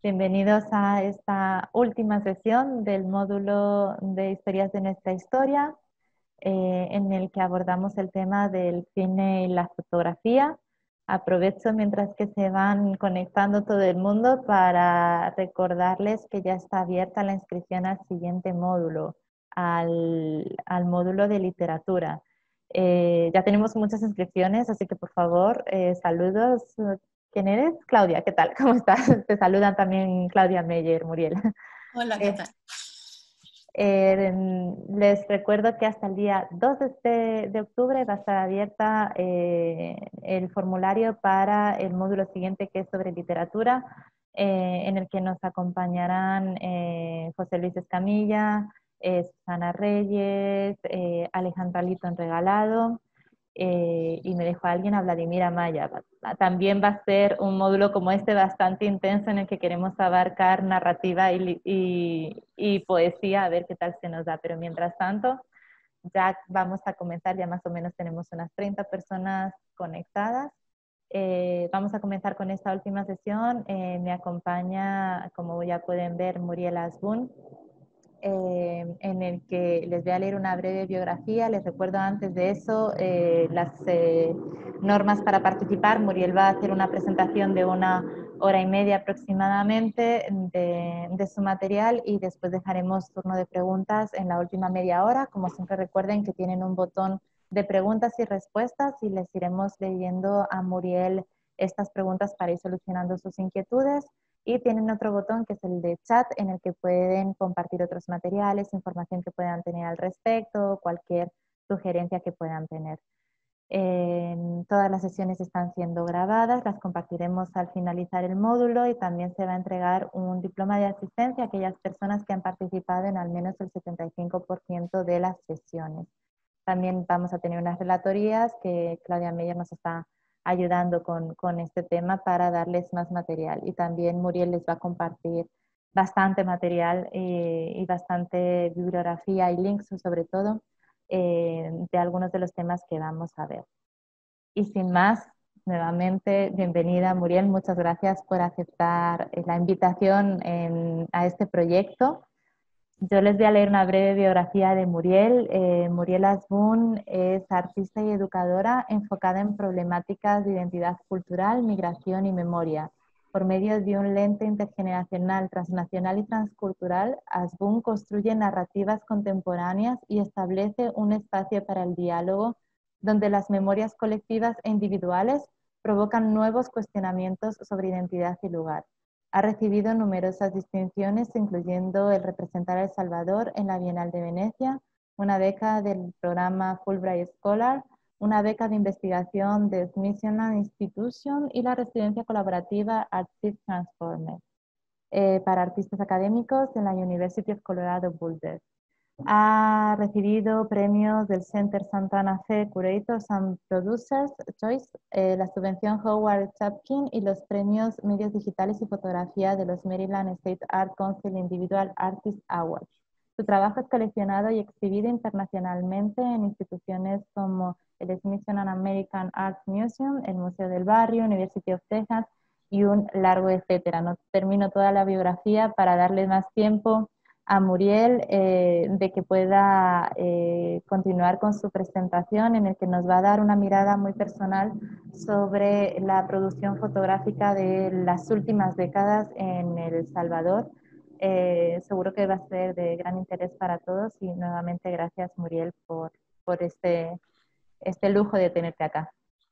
Bienvenidos a esta última sesión del módulo de Historias de nuestra historia, en el que abordamos el tema del cine y la fotografía. Aprovecho mientras que se van conectando todo el mundo para recordarles que ya está abierta la inscripción al siguiente módulo, al módulo de literatura. Ya tenemos muchas inscripciones, así que por favor, saludos. ¿Quién eres? Claudia, ¿qué tal? ¿Cómo estás? Te saludan también Claudia Meyer, Muriel. Hola, ¿qué Eh, tal? Les recuerdo que hasta el día 2 de octubre va a estar abierta el formulario para el módulo siguiente, que es sobre literatura, en el que nos acompañarán José Luis Escamilla, Susana Reyes, Alejandra Litton Regalado, y me dejó alguien a Vladimir Amaya. También va a ser un módulo como este bastante intenso en el que queremos abarcar narrativa y poesía, a ver qué tal se nos da. Pero mientras tanto, ya vamos a comenzar, ya más o menos tenemos unas 30 personas conectadas. Vamos a comenzar con esta última sesión. Me acompaña, como ya pueden ver, Muriel Asbun, en el que les voy a leer una breve biografía. Les recuerdo antes de eso las normas para participar. Muriel va a hacer una presentación de 1 hora y media aproximadamente de su material, y después dejaremos turno de preguntas en la última media hora. Como siempre, recuerden que tienen un botón de preguntas y respuestas y les iremos leyendo a Muriel estas preguntas para ir solucionando sus inquietudes. Y tienen otro botón que es el de chat, en el que pueden compartir otros materiales, información que puedan tener al respecto, cualquier sugerencia que puedan tener. Todas las sesiones están siendo grabadas, las compartiremos al finalizar el módulo, y también se va a entregar un diploma de asistencia a aquellas personas que han participado en al menos el 75% de las sesiones. También vamos a tener unas relatorías que Claudia Meyer nos está ayudando con este tema para darles más material. Y también Muriel les va a compartir bastante material y bastante bibliografía y links, sobre todo, de algunos de los temas que vamos a ver. Y sin más, nuevamente, bienvenida Muriel, muchas gracias por aceptar la invitación a este proyecto. Yo les voy a leer una breve biografía de Muriel. Muriel Asbun es artista y educadora enfocada en problemáticas de identidad cultural, migración y memoria. Por medio de un lente intergeneracional, transnacional y transcultural, Asbun construye narrativas contemporáneas y establece un espacio para el diálogo donde las memorias colectivas e individuales provocan nuevos cuestionamientos sobre identidad y lugar. Ha recibido numerosas distinciones, incluyendo el representar a El Salvador en la Bienal de Venecia, una beca del programa Fulbright Scholar, una beca de investigación de Smithsonian Institution y la residencia colaborativa Artist Transformer para artistas académicos en la University of Colorado Boulder. Ha recibido premios del Center Santana Fe Curators and Producers Choice, la subvención Howard Chapkin y los premios Medios Digitales y Fotografía de los Maryland State Art Council Individual Artist Awards. Su trabajo es coleccionado y exhibido internacionalmente en instituciones como el Smithsonian American Art Museum, el Museo del Barrio, University of Texas y un largo etcétera. No termino toda la biografía para darle más tiempo a Muriel de que pueda continuar con su presentación, en el que nos va a dar una mirada muy personal sobre la producción fotográfica de las últimas décadas en El Salvador. Seguro que va a ser de gran interés para todos, y nuevamente gracias, Muriel, por este lujo de tenerte acá.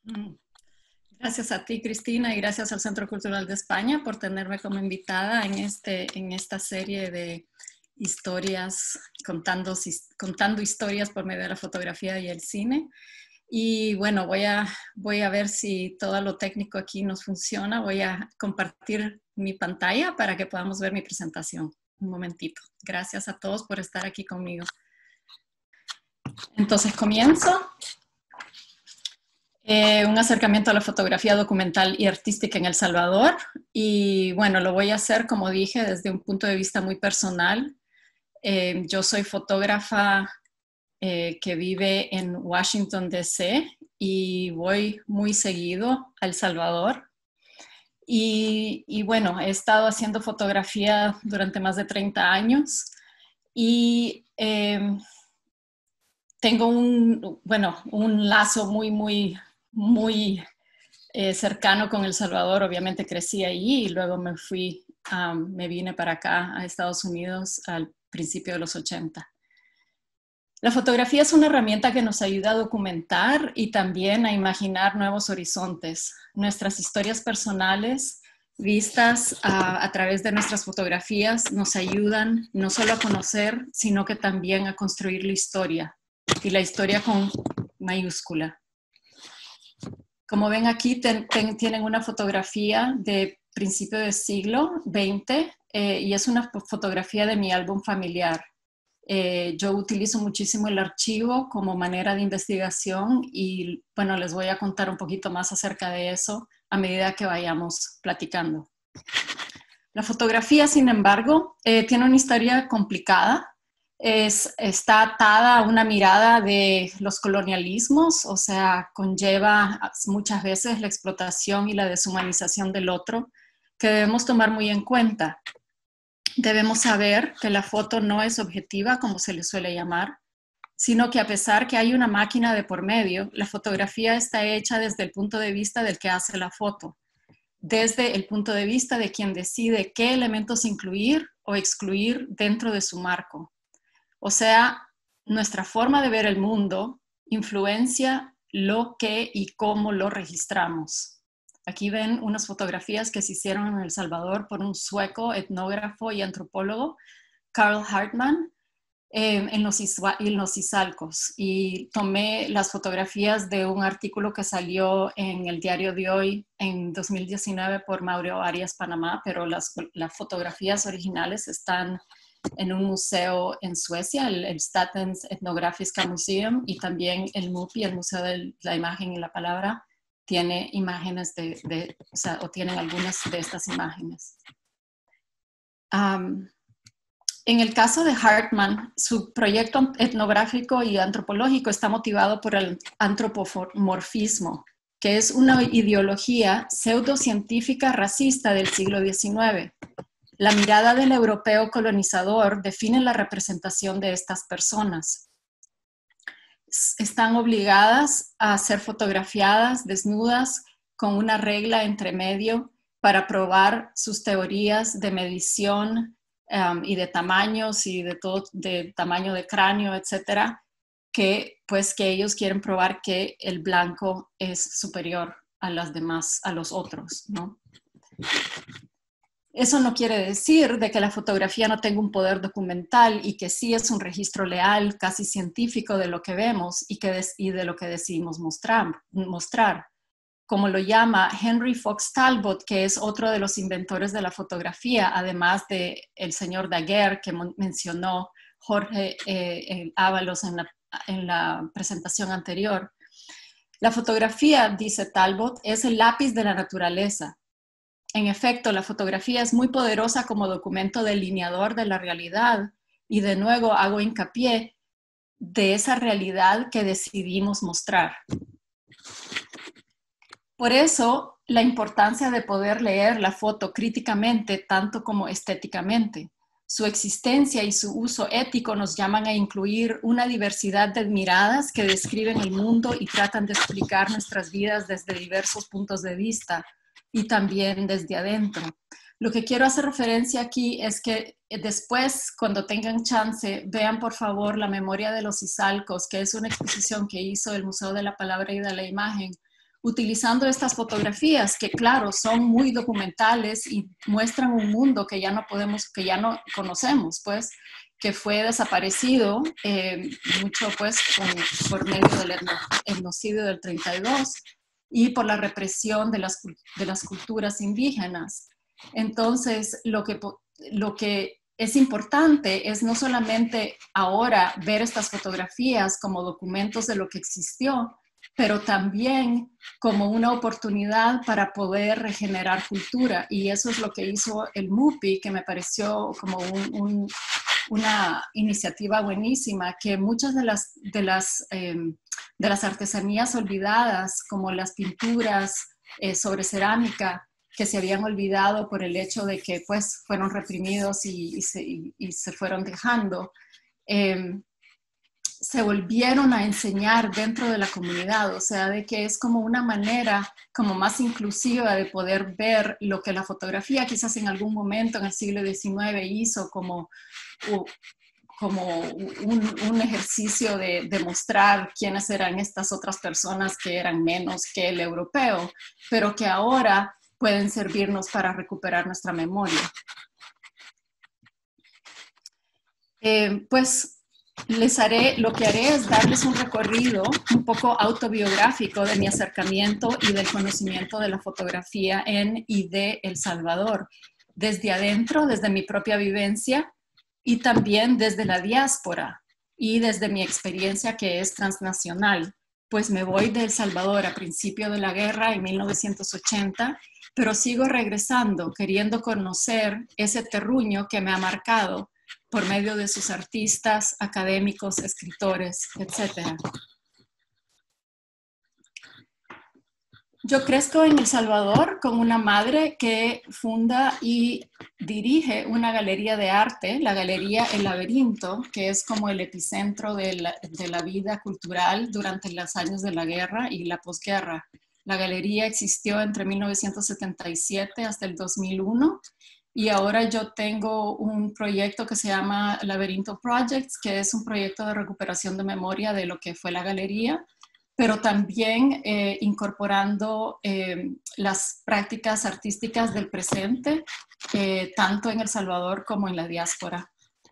Gracias a ti, Cristina, y gracias al Centro Cultural de España por tenerme como invitada en esta serie de historias, contando historias por medio de la fotografía y el cine. Y bueno, voy a ver si todo lo técnico aquí nos funciona. Voy a compartir mi pantalla para que podamos ver mi presentación. Un momentito. Gracias a todos por estar aquí conmigo. Entonces comienzo. Un acercamiento a la fotografía documental y artística en El Salvador. Y bueno, lo voy a hacer, como dije, desde un punto de vista muy personal. Yo soy fotógrafa que vive en Washington, D.C. y voy muy seguido a El Salvador. Y bueno, he estado haciendo fotografía durante más de 30 años y tengo un lazo muy cercano con El Salvador. Obviamente crecí ahí y luego me vine para acá a Estados Unidos al principio de los 80. La fotografía es una herramienta que nos ayuda a documentar y también a imaginar nuevos horizontes. Nuestras historias personales vistas a través de nuestras fotografías nos ayudan no solo a conocer, sino que también a construir la historia, y la historia con mayúscula. Como ven aquí, tienen una fotografía de principio del siglo XX y es una fotografía de mi álbum familiar. Yo utilizo muchísimo el archivo como manera de investigación y bueno, les voy a contar un poquito más acerca de eso a medida que vayamos platicando. La fotografía, sin embargo, tiene una historia complicada. Está atada a una mirada de los colonialismos, o sea, conlleva muchas veces la explotación y la deshumanización del otro, que debemos tomar muy en cuenta. Debemos saber que la foto no es objetiva, como se le suele llamar, sino que a pesar que hay una máquina de por medio, la fotografía está hecha desde el punto de vista del que hace la foto, desde el punto de vista de quien decide qué elementos incluir o excluir dentro de su marco. O sea, nuestra forma de ver el mundo influencia lo que y cómo lo registramos. Aquí ven unas fotografías que se hicieron en El Salvador por un sueco etnógrafo y antropólogo, Carl Hartman, en los Izalcos. Y tomé las fotografías de un artículo que salió en el Diario de Hoy en 2019 por Mauro Arias Panamá, pero las fotografías originales están en un museo en Suecia, el Statens Etnografiska Museum, y también el MUPI, el Museo de la Imagen y la Palabra, tiene imágenes o tienen algunas de estas imágenes. En el caso de Hartman, su proyecto etnográfico y antropológico está motivado por el antropomorfismo, que es una ideología pseudocientífica racista del siglo XIX. La mirada del europeo colonizador define la representación de estas personas. Están obligadas a ser fotografiadas desnudas con una regla entre medio para probar sus teorías de medición y de tamaños y de tamaño de cráneo, etcétera, que ellos quieren probar que el blanco es superior a los otros, ¿no? Eso no quiere decir de que la fotografía no tenga un poder documental y que sí es un registro leal, casi científico de lo que vemos y de lo que decidimos mostrar. Como lo llama Henry Fox Talbot, que es otro de los inventores de la fotografía, además de el señor Daguerre, que mencionó Jorge Ábalos en la presentación anterior. La fotografía, dice Talbot, es el lápiz de la naturaleza. En efecto, la fotografía es muy poderosa como documento delineador de la realidad y de nuevo hago hincapié de esa realidad que decidimos mostrar. Por eso, la importancia de poder leer la foto críticamente tanto como estéticamente. Su existencia y su uso ético nos llaman a incluir una diversidad de miradas que describen el mundo y tratan de explicar nuestras vidas desde diversos puntos de vista y también desde adentro. Lo que quiero hacer referencia aquí es que después, cuando tengan chance, vean por favor La Memoria de los Izalcos, que es una exposición que hizo el Museo de la Palabra y de la Imagen, utilizando estas fotografías que, claro, son muy documentales y muestran un mundo que ya no conocemos, pues, que fue desaparecido mucho, pues, por medio del etnocidio del 32 y por la represión de las culturas indígenas. Entonces, lo que es importante es no solamente ahora ver estas fotografías como documentos de lo que existió, pero también como una oportunidad para poder regenerar cultura. Y eso es lo que hizo el MUPI, que me pareció como una iniciativa buenísima, que muchas de las artesanías olvidadas, como las pinturas sobre cerámica, que se habían olvidado por el hecho de que pues fueron reprimidos y se fueron dejando, se volvieron a enseñar dentro de la comunidad, o sea, de que es como una manera como más inclusiva de poder ver lo que la fotografía quizás en algún momento en el siglo XIX hizo como un ejercicio de mostrar quiénes eran estas otras personas que eran menos que el europeo, pero que ahora pueden servirnos para recuperar nuestra memoria. Pues lo que haré es darles un recorrido un poco autobiográfico de mi acercamiento y del conocimiento de la fotografía en y de El Salvador, desde adentro, desde mi propia vivencia y también desde la diáspora y desde mi experiencia que es transnacional. Pues me voy de El Salvador a principio de la guerra en 1980, pero sigo regresando, queriendo conocer ese terruño que me ha marcado por medio de sus artistas, académicos, escritores, etc. Yo crezco en El Salvador con una madre que funda y dirige una galería de arte, la Galería El Laberinto, que es como el epicentro de la vida cultural durante los años de la guerra y la posguerra. La galería existió entre 1977 hasta el 2001 y ahora yo tengo un proyecto que se llama Laberinto Projects, que es un proyecto de recuperación de memoria de lo que fue la galería, pero también incorporando las prácticas artísticas del presente, tanto en El Salvador como en la diáspora.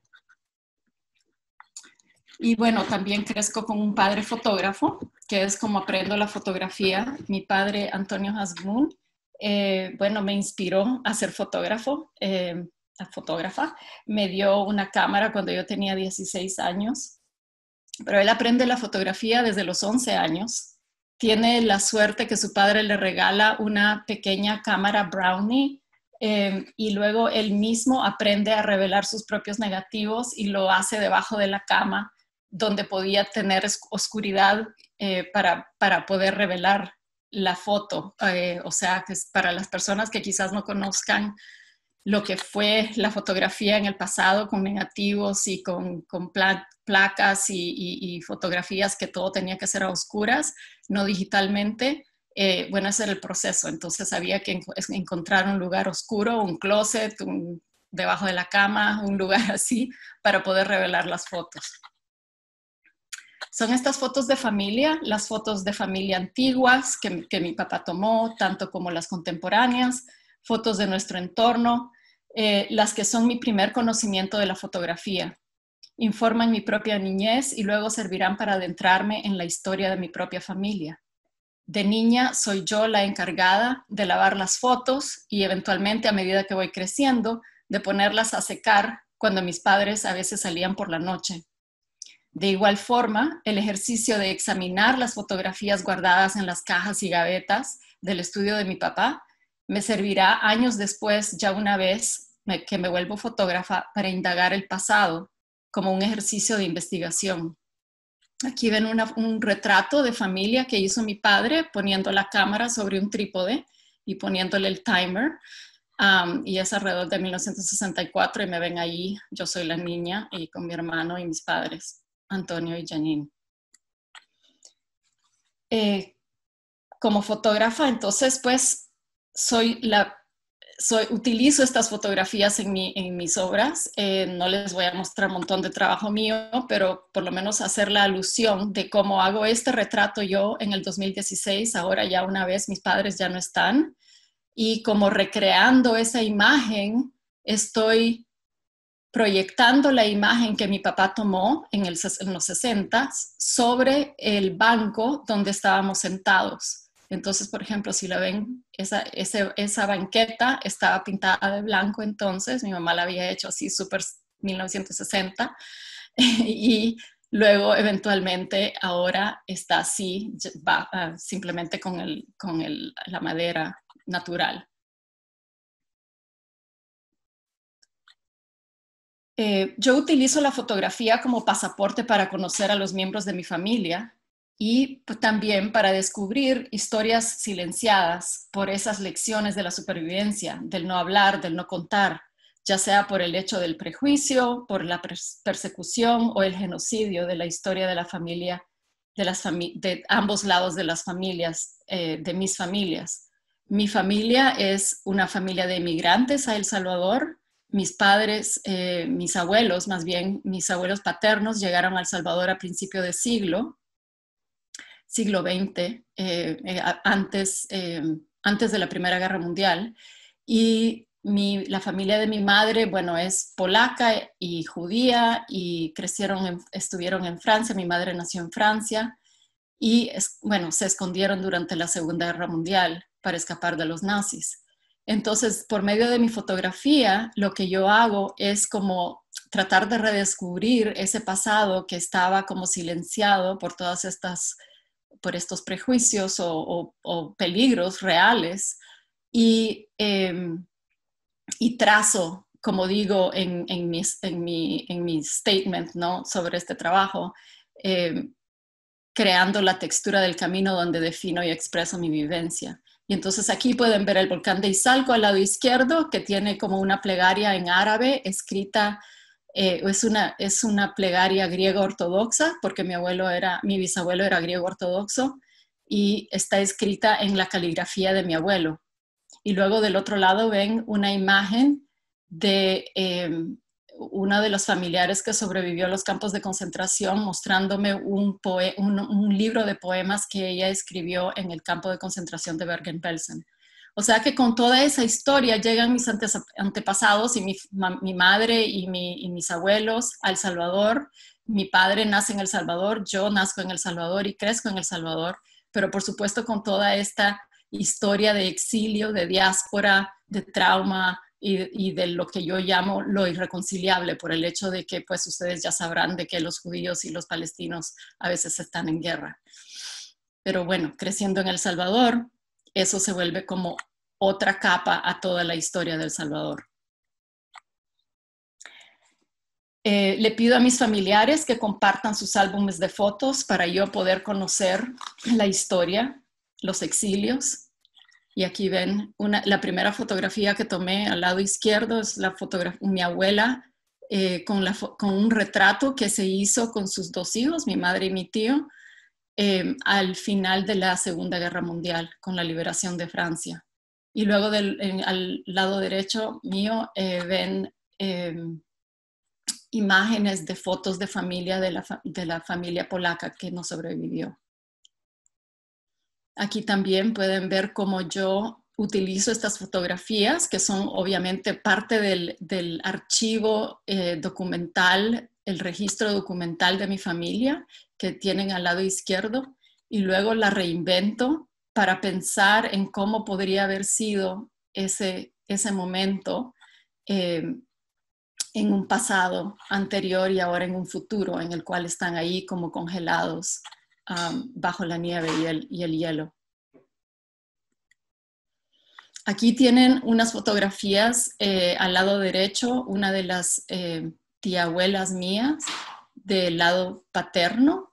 Y bueno, también crezco con un padre fotógrafo, que es como aprendo la fotografía. Mi padre, Antonio Hasbún, bueno, me inspiró a ser fotógrafo, fotógrafa. Me dio una cámara cuando yo tenía 16 años, pero él aprende la fotografía desde los 11 años. Tiene la suerte que su padre le regala una pequeña cámara Brownie y luego él mismo aprende a revelar sus propios negativos y lo hace debajo de la cama, donde podía tener oscuridad para poder revelar la foto. O sea, que para las personas que quizás no conozcan lo que fue la fotografía en el pasado con negativos y con placas y fotografías que todo tenía que ser a oscuras, no digitalmente. Bueno, ese era el proceso. Entonces había que encontrar un lugar oscuro, un closet, debajo de la cama, un lugar así para poder revelar las fotos. Son estas fotos de familia, las fotos de familia antiguas que mi papá tomó, tanto como las contemporáneas, fotos de nuestro entorno, las que son mi primer conocimiento de la fotografía. Informan mi propia niñez y luego servirán para adentrarme en la historia de mi propia familia. De niña soy yo la encargada de lavar las fotos y eventualmente a medida que voy creciendo, de ponerlas a secar cuando mis padres a veces salían por la noche. De igual forma, el ejercicio de examinar las fotografías guardadas en las cajas y gavetas del estudio de mi papá me servirá años después, ya una vez que me vuelvo fotógrafa, para indagar el pasado como un ejercicio de investigación. Aquí ven un retrato de familia que hizo mi padre poniendo la cámara sobre un trípode y poniéndole el timer. Y es alrededor de 1964 y me ven ahí, yo soy la niña y con mi hermano y mis padres, Antonio y Janine. Como fotógrafa, entonces, pues, utilizo estas fotografías en mis obras. No les voy a mostrar un montón de trabajo mío, pero por lo menos hacer la alusión de cómo hago este retrato yo en el 2016, ahora ya una vez mis padres ya no están, y como recreando esa imagen, estoy proyectando la imagen que mi papá tomó en los 60 sobre el banco donde estábamos sentados. Entonces, por ejemplo, si la ven, esa banqueta estaba pintada de blanco entonces, mi mamá la había hecho así súper 1960 y luego eventualmente ahora está así, simplemente con la madera natural. Yo utilizo la fotografía como pasaporte para conocer a los miembros de mi familia y también para descubrir historias silenciadas por esas lecciones de la supervivencia, del no hablar, del no contar, ya sea por el hecho del prejuicio, por la persecución o el genocidio de la historia de la familia, de ambos lados de las familias, de mis familias. Mi familia es una familia de inmigrantes a El Salvador. Mis padres, mis abuelos, más bien mis abuelos paternos, llegaron a El Salvador a principio de siglo XX, antes de la Primera Guerra Mundial. Y la familia de mi madre, bueno, es polaca y judía y estuvieron en Francia. Mi madre nació en Francia y, bueno, se escondieron durante la Segunda Guerra Mundial para escapar de los nazis. Entonces, por medio de mi fotografía, lo que yo hago es como tratar de redescubrir ese pasado que estaba como silenciado por estos prejuicios o peligros reales y trazo, como digo en mi statement, ¿no?, sobre este trabajo, creando la textura del camino donde defino y expreso mi vivencia. Y entonces aquí pueden ver el volcán de Izalco al lado izquierdo, que tiene como una plegaria en árabe escrita, es una plegaria griega ortodoxa, porque mi bisabuelo era griego ortodoxo, y está escrita en la caligrafía de mi abuelo. Y luego del otro lado ven una imagen de uno de los familiares que sobrevivió a los campos de concentración, mostrándome un libro de poemas que ella escribió en el campo de concentración de Bergen-Belsen. O sea que con toda esa historia llegan mis antepasados y mi madre y mis abuelos a El Salvador. Mi padre nace en El Salvador, yo nazco en El Salvador y crezco en El Salvador, pero por supuesto con toda esta historia de exilio, de diáspora, de trauma y de lo que yo llamo lo irreconciliable, por el hecho de que pues ustedes ya sabrán de que los judíos y los palestinos a veces están en guerra. Pero bueno, creciendo en El Salvador, eso se vuelve como otra capa a toda la historia de El Salvador. Le pido a mis familiares que compartan sus álbumes de fotos para yo poder conocer la historia, los exilios. Y aquí ven la primera fotografía que tomé al lado izquierdo, es mi abuela con un retrato que se hizo con sus dos hijos, mi madre y mi tío, al final de la Segunda Guerra Mundial, con la liberación de Francia. Y luego al lado derecho mío ven imágenes de fotos de familia de la familia polaca que no sobrevivió. Aquí también pueden ver cómo yo utilizo estas fotografías, que son obviamente parte del archivo documental, el registro documental de mi familia, que tienen al lado izquierdo, y luego la reinvento para pensar en cómo podría haber sido ese momento en un pasado anterior y ahora en un futuro, en el cual están ahí como congelados bajo la nieve y el hielo. Aquí tienen unas fotografías al lado derecho, una de las tiabuelas mías del lado paterno.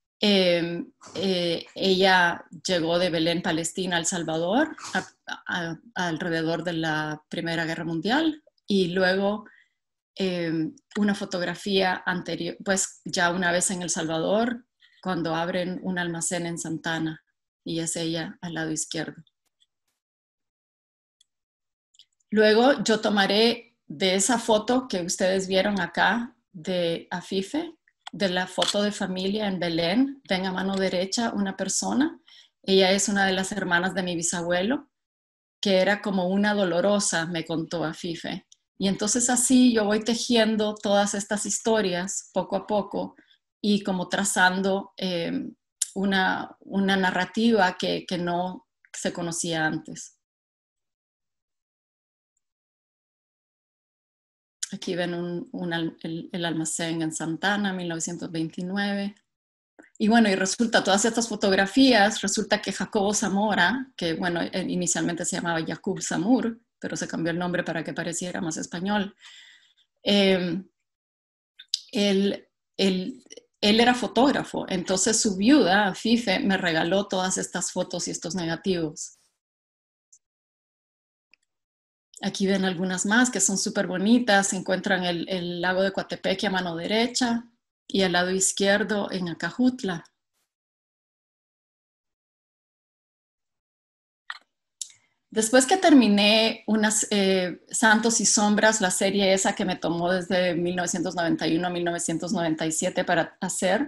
Ella llegó de Belén, Palestina, a El Salvador alrededor de la Primera Guerra Mundial, y luego una fotografía anterior, pues ya una vez en El Salvador, cuando abren un almacén en Santana, y es ella al lado izquierdo. Luego yo tomaré de esa foto que ustedes vieron acá de Afife, de la foto de familia en Belén, ven a mano derecha una persona. Ella es una de las hermanas de mi bisabuelo, que era como una dolorosa, me contó Afife. Y entonces así yo voy tejiendo todas estas historias poco a poco y como trazando una narrativa que no se conocía antes. Aquí ven el almacén en Santana, 1929. Y bueno, y resulta, todas estas fotografías, resulta que Jacobo Zamora, que bueno, inicialmente se llamaba Jacob Zamur, pero se cambió el nombre para que pareciera más español, él él era fotógrafo, entonces su viuda, Fife, me regaló todas estas fotos y estos negativos. Aquí ven algunas más que son súper bonitas. Se encuentran el lago de Coatepeque a mano derecha y al lado izquierdo en Acajutla. Después que terminé unas Santos y Sombras, la serie esa que me tomó desde 1991 a 1997 para hacer,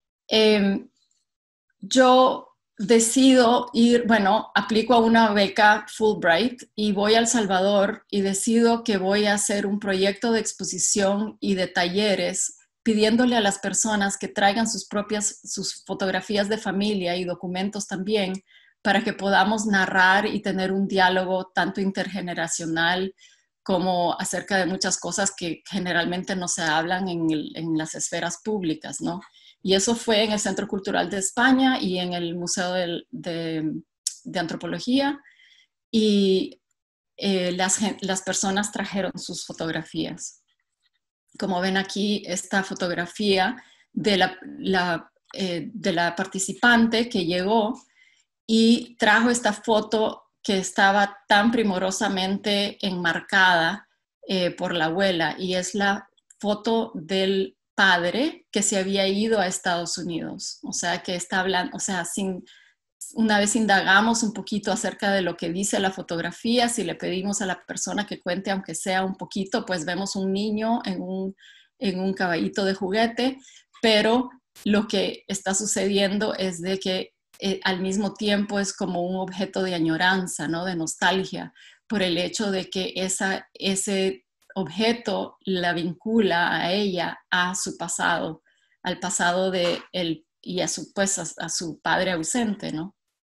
yo decido ir, bueno, aplico a una beca Fulbright y voy a El Salvador y decido que voy a hacer un proyecto de exposición y de talleres pidiéndole a las personas que traigan sus fotografías de familia y documentos también para que podamos narrar y tener un diálogo tanto intergeneracional como acerca de muchas cosas que generalmente no se hablan en las esferas públicas, ¿no? Y eso fue en el Centro Cultural de España y en el Museo de Antropología. Y las personas trajeron sus fotografías. Como ven aquí, esta fotografía de la participante que llegó y trajo esta foto que estaba tan primorosamente enmarcada por la abuela, y es la foto del padre que se había ido a Estados Unidos. O sea, que está hablando, o sea, una vez indagamos un poquito acerca de lo que dice la fotografía, si le pedimos a la persona que cuente, aunque sea un poquito, pues vemos un niño en un caballito de juguete, pero lo que está sucediendo es de que al mismo tiempo es como un objeto de añoranza, ¿no? De nostalgia, por el hecho de que ese objeto la vincula a ella, a su pasado, al pasado de él y a su padre ausente, ¿no?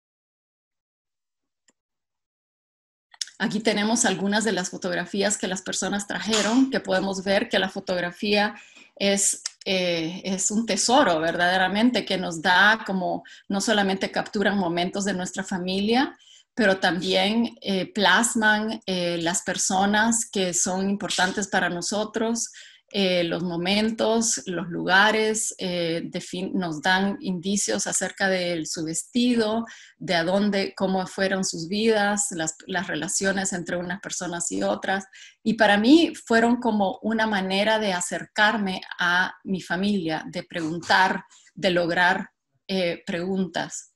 Aquí tenemos algunas de las fotografías que las personas trajeron, que podemos ver que la fotografía es un tesoro verdaderamente, que nos da como, no solamente capturan momentos de nuestra familia, pero también plasman las personas que son importantes para nosotros, los momentos, los lugares, nos dan indicios acerca de su vestido, de a dónde, cómo fueron sus vidas, las relaciones entre unas personas y otras. Y para mí fueron como una manera de acercarme a mi familia, de preguntar, de lograr preguntas.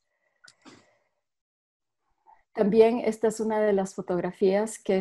También esta es una de las fotografías que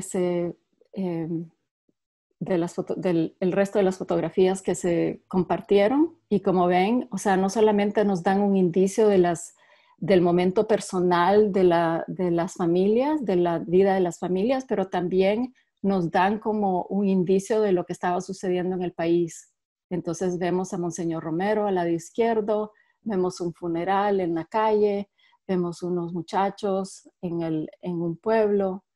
del resto de las fotografías que se compartieron, y como ven, o sea, no solamente nos dan un indicio del momento personal de las familias, de la vida de las familias, pero también nos dan como un indicio de lo que estaba sucediendo en el país. Entonces vemos a Monseñor Romero al lado izquierdo, vemos un funeral en la calle, vemos unos muchachos en un pueblo.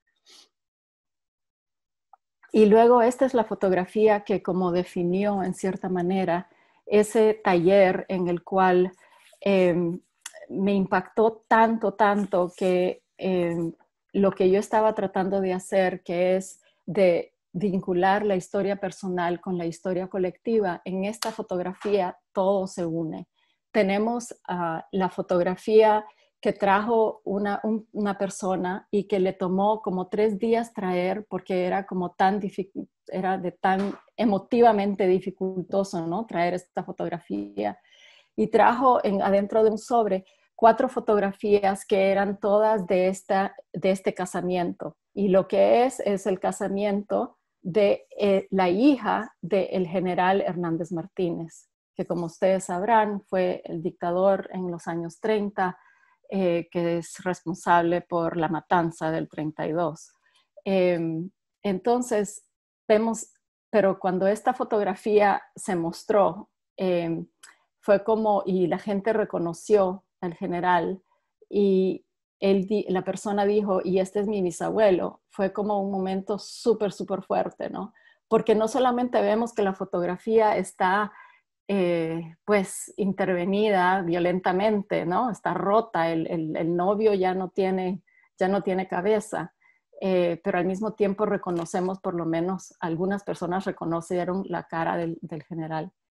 Y luego esta es la fotografía que como definió en cierta manera ese taller en el cual me impactó tanto que lo que yo estaba tratando de hacer, que es de vincular la historia personal con la historia colectiva, en esta fotografía todo se une. Tenemos la fotografía que trajo una persona y que le tomó como 3 días traer porque era como tan emotivamente dificultoso, ¿no? Traer esta fotografía. Y trajo adentro de un sobre 4 fotografías que eran todas de este casamiento. Y lo que es el casamiento de la hija del general Hernández Martínez, que como ustedes sabrán fue el dictador en los años 30, que es responsable por la matanza del 32. Entonces, vemos, pero cuando esta fotografía se mostró, fue como, y la gente reconoció al general, y la persona dijo, y este es mi bisabuelo, fue como un momento súper fuerte, ¿no? Porque no solamente vemos que la fotografía está pues intervenida violentamente, ¿no? Está rota, el novio ya no tiene cabeza, pero al mismo tiempo reconocemos, por lo menos algunas personas reconocieron la cara del general.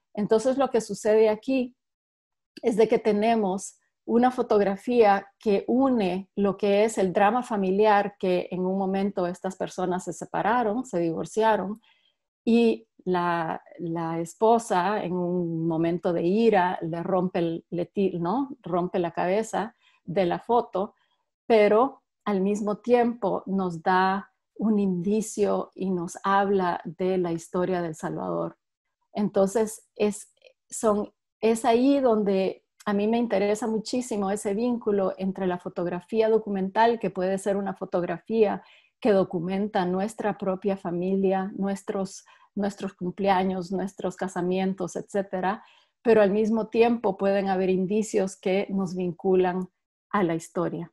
Entonces lo que sucede aquí es de que tenemos una fotografía que une lo que es el drama familiar, que en un momento estas personas se separaron, se divorciaron, y la esposa en un momento de ira le rompe, ¿no? Rompe la cabeza de la foto, pero al mismo tiempo nos da un indicio y nos habla de la historia del Salvador. Entonces es ahí donde a mí me interesa muchísimo ese vínculo entre la fotografía documental, que puede ser una fotografía que documenta nuestra propia familia, nuestros cumpleaños, nuestros casamientos, etcétera, pero al mismo tiempo pueden haber indicios que nos vinculan a la historia.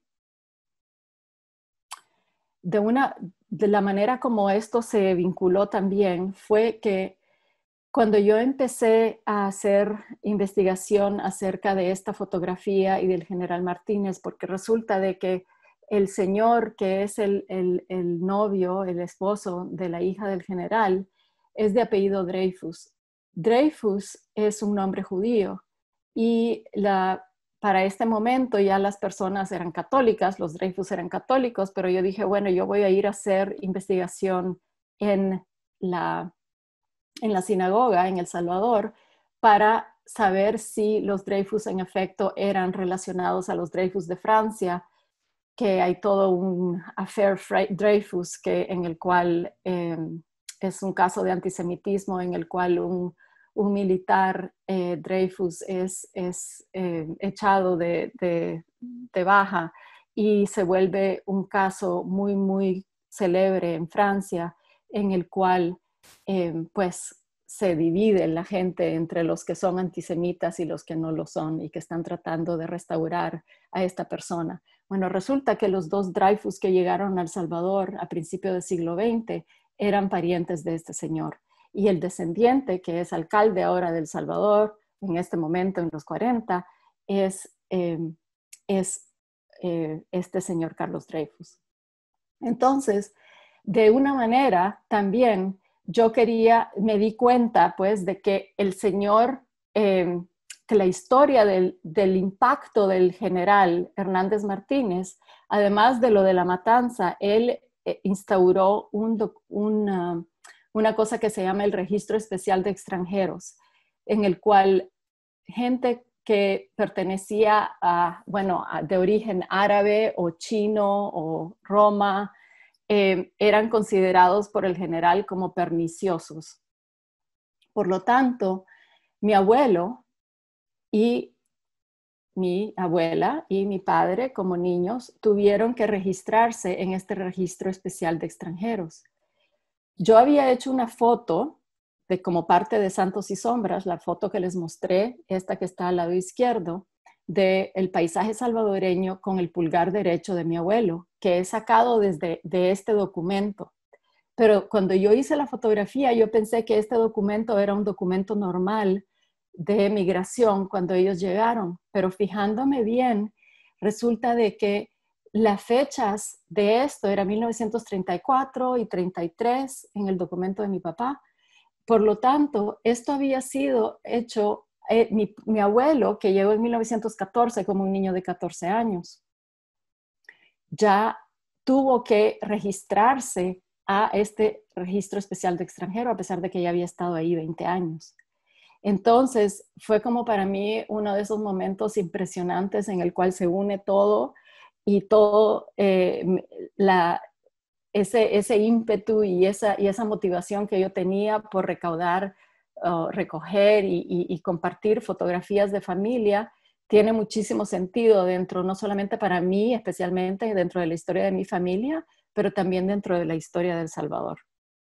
De la manera como esto se vinculó también fue que cuando yo empecé a hacer investigación acerca de esta fotografía y del general Martínez, porque resulta de que el señor que es el novio, el esposo de la hija del general, es de apellido Dreyfus. Dreyfus es un nombre judío y para este momento ya las personas eran católicas, los Dreyfus eran católicos, pero yo dije, bueno, yo voy a ir a hacer investigación en la sinagoga en El Salvador para saber si los Dreyfus en efecto eran relacionados a los Dreyfus de Francia, que hay todo un affair Dreyfus en el cual es un caso de antisemitismo en el cual un militar Dreyfus es echado de baja y se vuelve un caso muy, muy célebre en Francia en el cual pues se divide la gente entre los que son antisemitas y los que no lo son y que están tratando de restaurar a esta persona. Bueno, resulta que los dos Dreyfus que llegaron a El Salvador a principios del siglo XX eran parientes de este señor. Y el descendiente, que es alcalde ahora de El Salvador, en este momento, en los 40, es este señor Carlos Dreyfus. Entonces, de una manera también yo me di cuenta pues de que el señor, que la historia del impacto del general Hernández Martínez, además de lo de la matanza, él instauró una cosa que se llama el Registro Especial de Extranjeros, en el cual gente que pertenecía de origen árabe o chino o roma, eran considerados por el general como perniciosos. Por lo tanto, mi abuelo y mi abuela y mi padre como niños tuvieron que registrarse en este registro especial de extranjeros. Yo había hecho una foto como parte de Santos y Sombras, la foto que les mostré, esta que está al lado izquierdo, del paisaje salvadoreño con el pulgar derecho de mi abuelo, que he sacado de este documento. Pero cuando yo hice la fotografía, yo pensé que este documento era un documento normal de migración cuando ellos llegaron. Pero fijándome bien, resulta de que las fechas de esto eran 1934 y 33 en el documento de mi papá. Por lo tanto, esto había sido hecho mi abuelo, que llegó en 1914 como un niño de 14 años, ya tuvo que registrarse a este registro especial de extranjero, a pesar de que ya había estado ahí 20 años. Entonces, fue como para mí uno de esos momentos impresionantes en el cual se une todo y todo ese ímpetu y esa motivación que yo tenía por recaudar, recoger y compartir fotografías de familia, tiene muchísimo sentido dentro, no solamente para mí, especialmente dentro de la historia de mi familia, pero también dentro de la historia de El Salvador.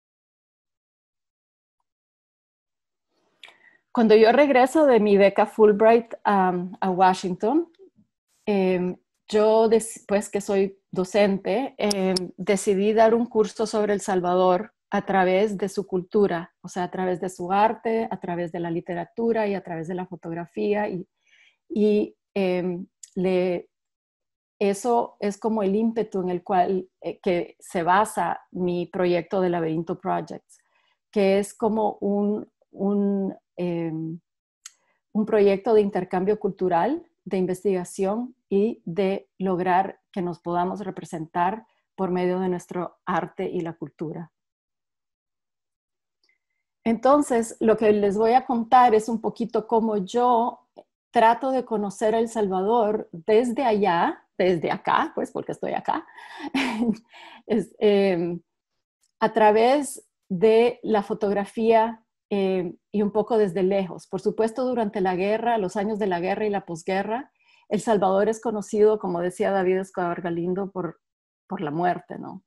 Cuando yo regreso de mi beca Fulbright a Washington, yo, después que soy docente, decidí dar un curso sobre El Salvador a través de su cultura, o sea, a través de su arte, a través de la literatura y a través de la fotografía. Eso es como el ímpetu en el cual que se basa mi proyecto de Laberinto Projects, que es como un proyecto de intercambio cultural, de investigación y de lograr que nos podamos representar por medio de nuestro arte y la cultura. Entonces, lo que les voy a contar es un poquito cómo yo trato de conocer a El Salvador desde allá, desde acá, pues porque estoy acá, a través de la fotografía y un poco desde lejos. Por supuesto, durante la guerra, los años de la guerra y la posguerra, El Salvador es conocido, como decía David Escobar Galindo, por la muerte, ¿no?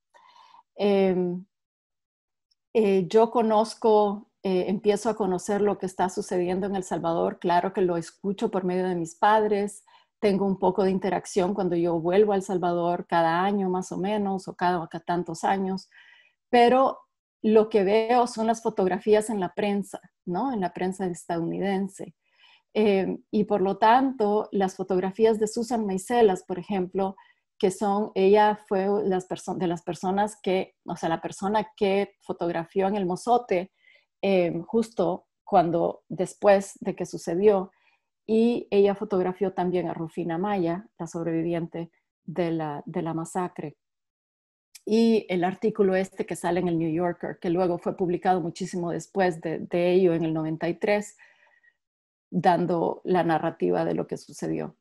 Yo empiezo a conocer lo que está sucediendo en El Salvador. Claro que lo escucho por medio de mis padres. Tengo un poco de interacción cuando yo vuelvo a El Salvador cada año más o menos, o cada tantos años. Pero lo que veo son las fotografías en la prensa, ¿no? En la prensa estadounidense. Y por lo tanto, las fotografías de Susan Meiselas, por ejemplo, ella fue de las personas que, o sea, la persona que fotografió en el Mozote justo después de que sucedió, y ella fotografió también a Rufina Maya, la sobreviviente de la masacre. Y el artículo que sale en el New Yorker, que luego fue publicado muchísimo después de ello en el 93, dando la narrativa de lo que sucedió.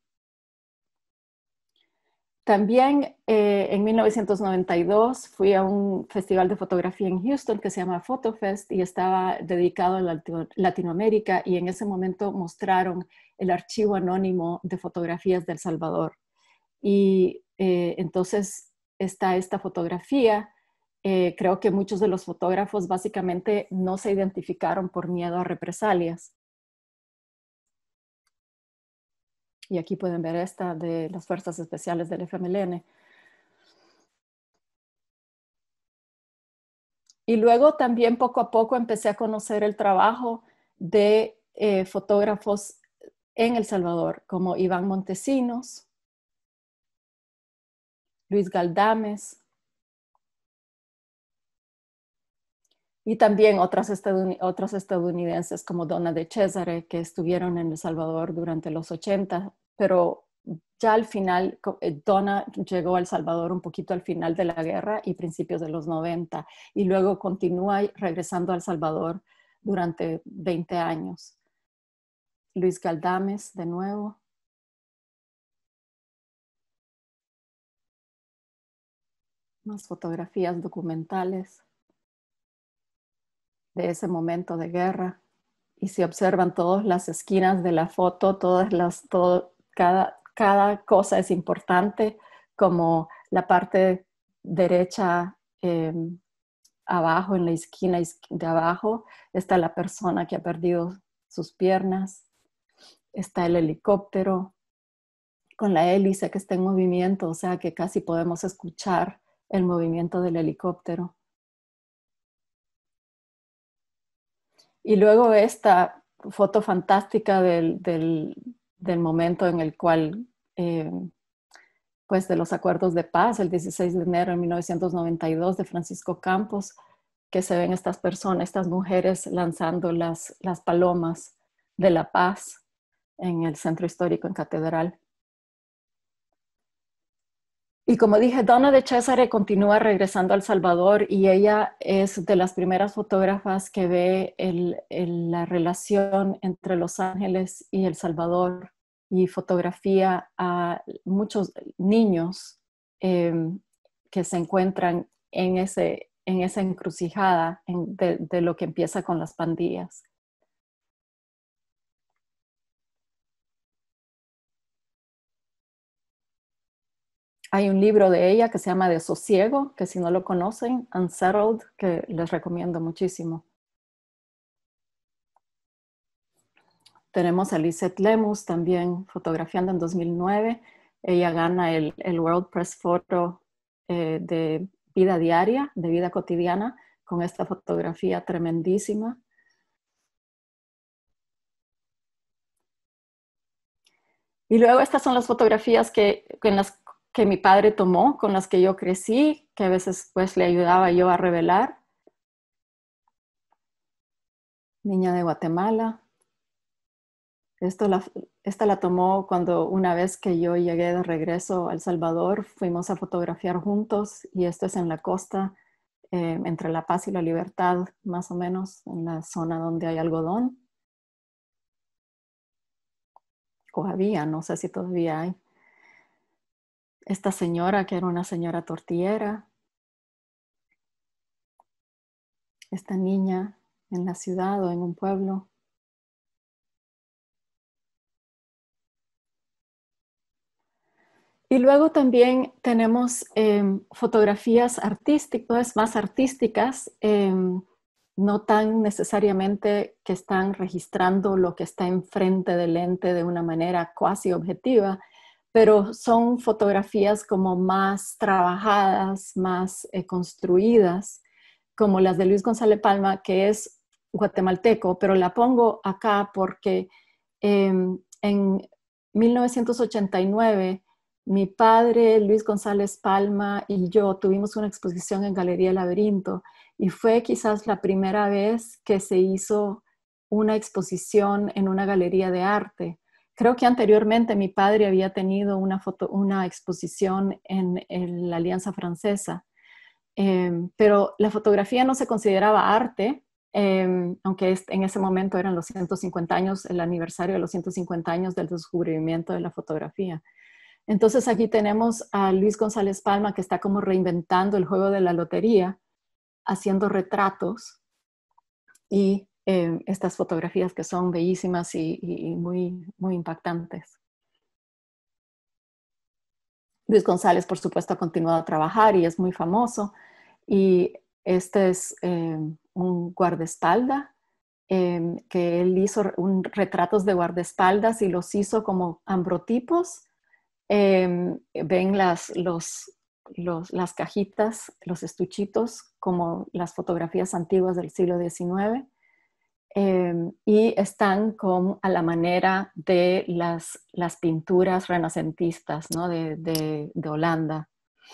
También en 1992 fui a un festival de fotografía en Houston que se llama PhotoFest y estaba dedicado a Latinoamérica, y en ese momento mostraron el archivo anónimo de fotografías de El Salvador. Y entonces está esta fotografía. Creo que muchos de los fotógrafos básicamente no se identificaron por miedo a represalias. Y aquí pueden ver esta de las Fuerzas Especiales del FMLN. Y luego también poco a poco empecé a conocer el trabajo de fotógrafos en El Salvador, como Iván Montesinos, Luis Galdames, y también otros estadounidenses como Donna de Cesare, que estuvieron en El Salvador durante los 80, pero ya al final, Donna llegó a El Salvador un poquito al final de la guerra y principios de los 90, y luego continúa regresando a El Salvador durante 20 años. Luis Galdames, de nuevo. Más fotografías documentales de ese momento de guerra. Y si observan todas las esquinas de la foto, cada cosa es importante, como la parte derecha abajo, en la esquina de abajo, está la persona que ha perdido sus piernas, está el helicóptero con la hélice que está en movimiento, o sea que casi podemos escuchar el movimiento del helicóptero. Y luego esta foto fantástica del momento en el cual, pues de los acuerdos de paz, el 16 de enero de 1992 de Francisco Campos, que se ven estas personas, estas mujeres lanzando las palomas de la paz en el centro histórico en Catedral. Y como dije, Donna de Cesare continúa regresando a El Salvador, y ella es de las primeras fotógrafas que ve la relación entre Los Ángeles y El Salvador, y fotografía a muchos niños que se encuentran en esa encrucijada de lo que empieza con las pandillas. Hay un libro de ella que se llama Desosiego, que si no lo conocen, Unsettled, que les recomiendo muchísimo. Tenemos a Lisette Lemus también fotografiando en 2009. Ella gana el World Press Photo de vida diaria, de vida cotidiana, con esta fotografía tremendísima. Y luego estas son las fotografías que mi padre tomó, con las que yo crecí, que a veces pues le ayudaba yo a revelar. Niña de Guatemala. Esta la tomó cuando una vez que yo llegué de regreso a El Salvador, fuimos a fotografiar juntos y esto es en la costa, entre La Paz y La Libertad, más o menos, en la zona donde hay algodón. O había, no sé si todavía hay. Esta señora que era una señora tortillera. Esta niña en la ciudad o en un pueblo. Y luego también tenemos fotografías artísticas, más artísticas, no tan necesariamente que están registrando lo que está enfrente del lente de una manera cuasi objetiva, pero son fotografías como más trabajadas, más construidas, como las de Luis González Palma, que es guatemalteco, pero la pongo acá porque en 1989 mi padre, Luis González Palma, y yo tuvimos una exposición en Galería Laberinto y fue quizás la primera vez que se hizo una exposición en una galería de arte. Creo que anteriormente mi padre había tenido una exposición en la Alianza Francesa, pero la fotografía no se consideraba arte, aunque en ese momento eran los 150 años, el aniversario de los 150 años del descubrimiento de la fotografía. Entonces aquí tenemos a Luis González Palma que está como reinventando el juego de la lotería, haciendo retratos y estas fotografías que son bellísimas y muy, muy impactantes. Luis González, por supuesto, ha continuado a trabajar y es muy famoso. Y este es un guardaespaldas que él hizo retratos de guardaespaldas y los hizo como ambrotipos. Ven las cajitas, los estuchitos, como las fotografías antiguas del siglo XIX, y están a la manera de las pinturas renacentistas, ¿no? de Holanda.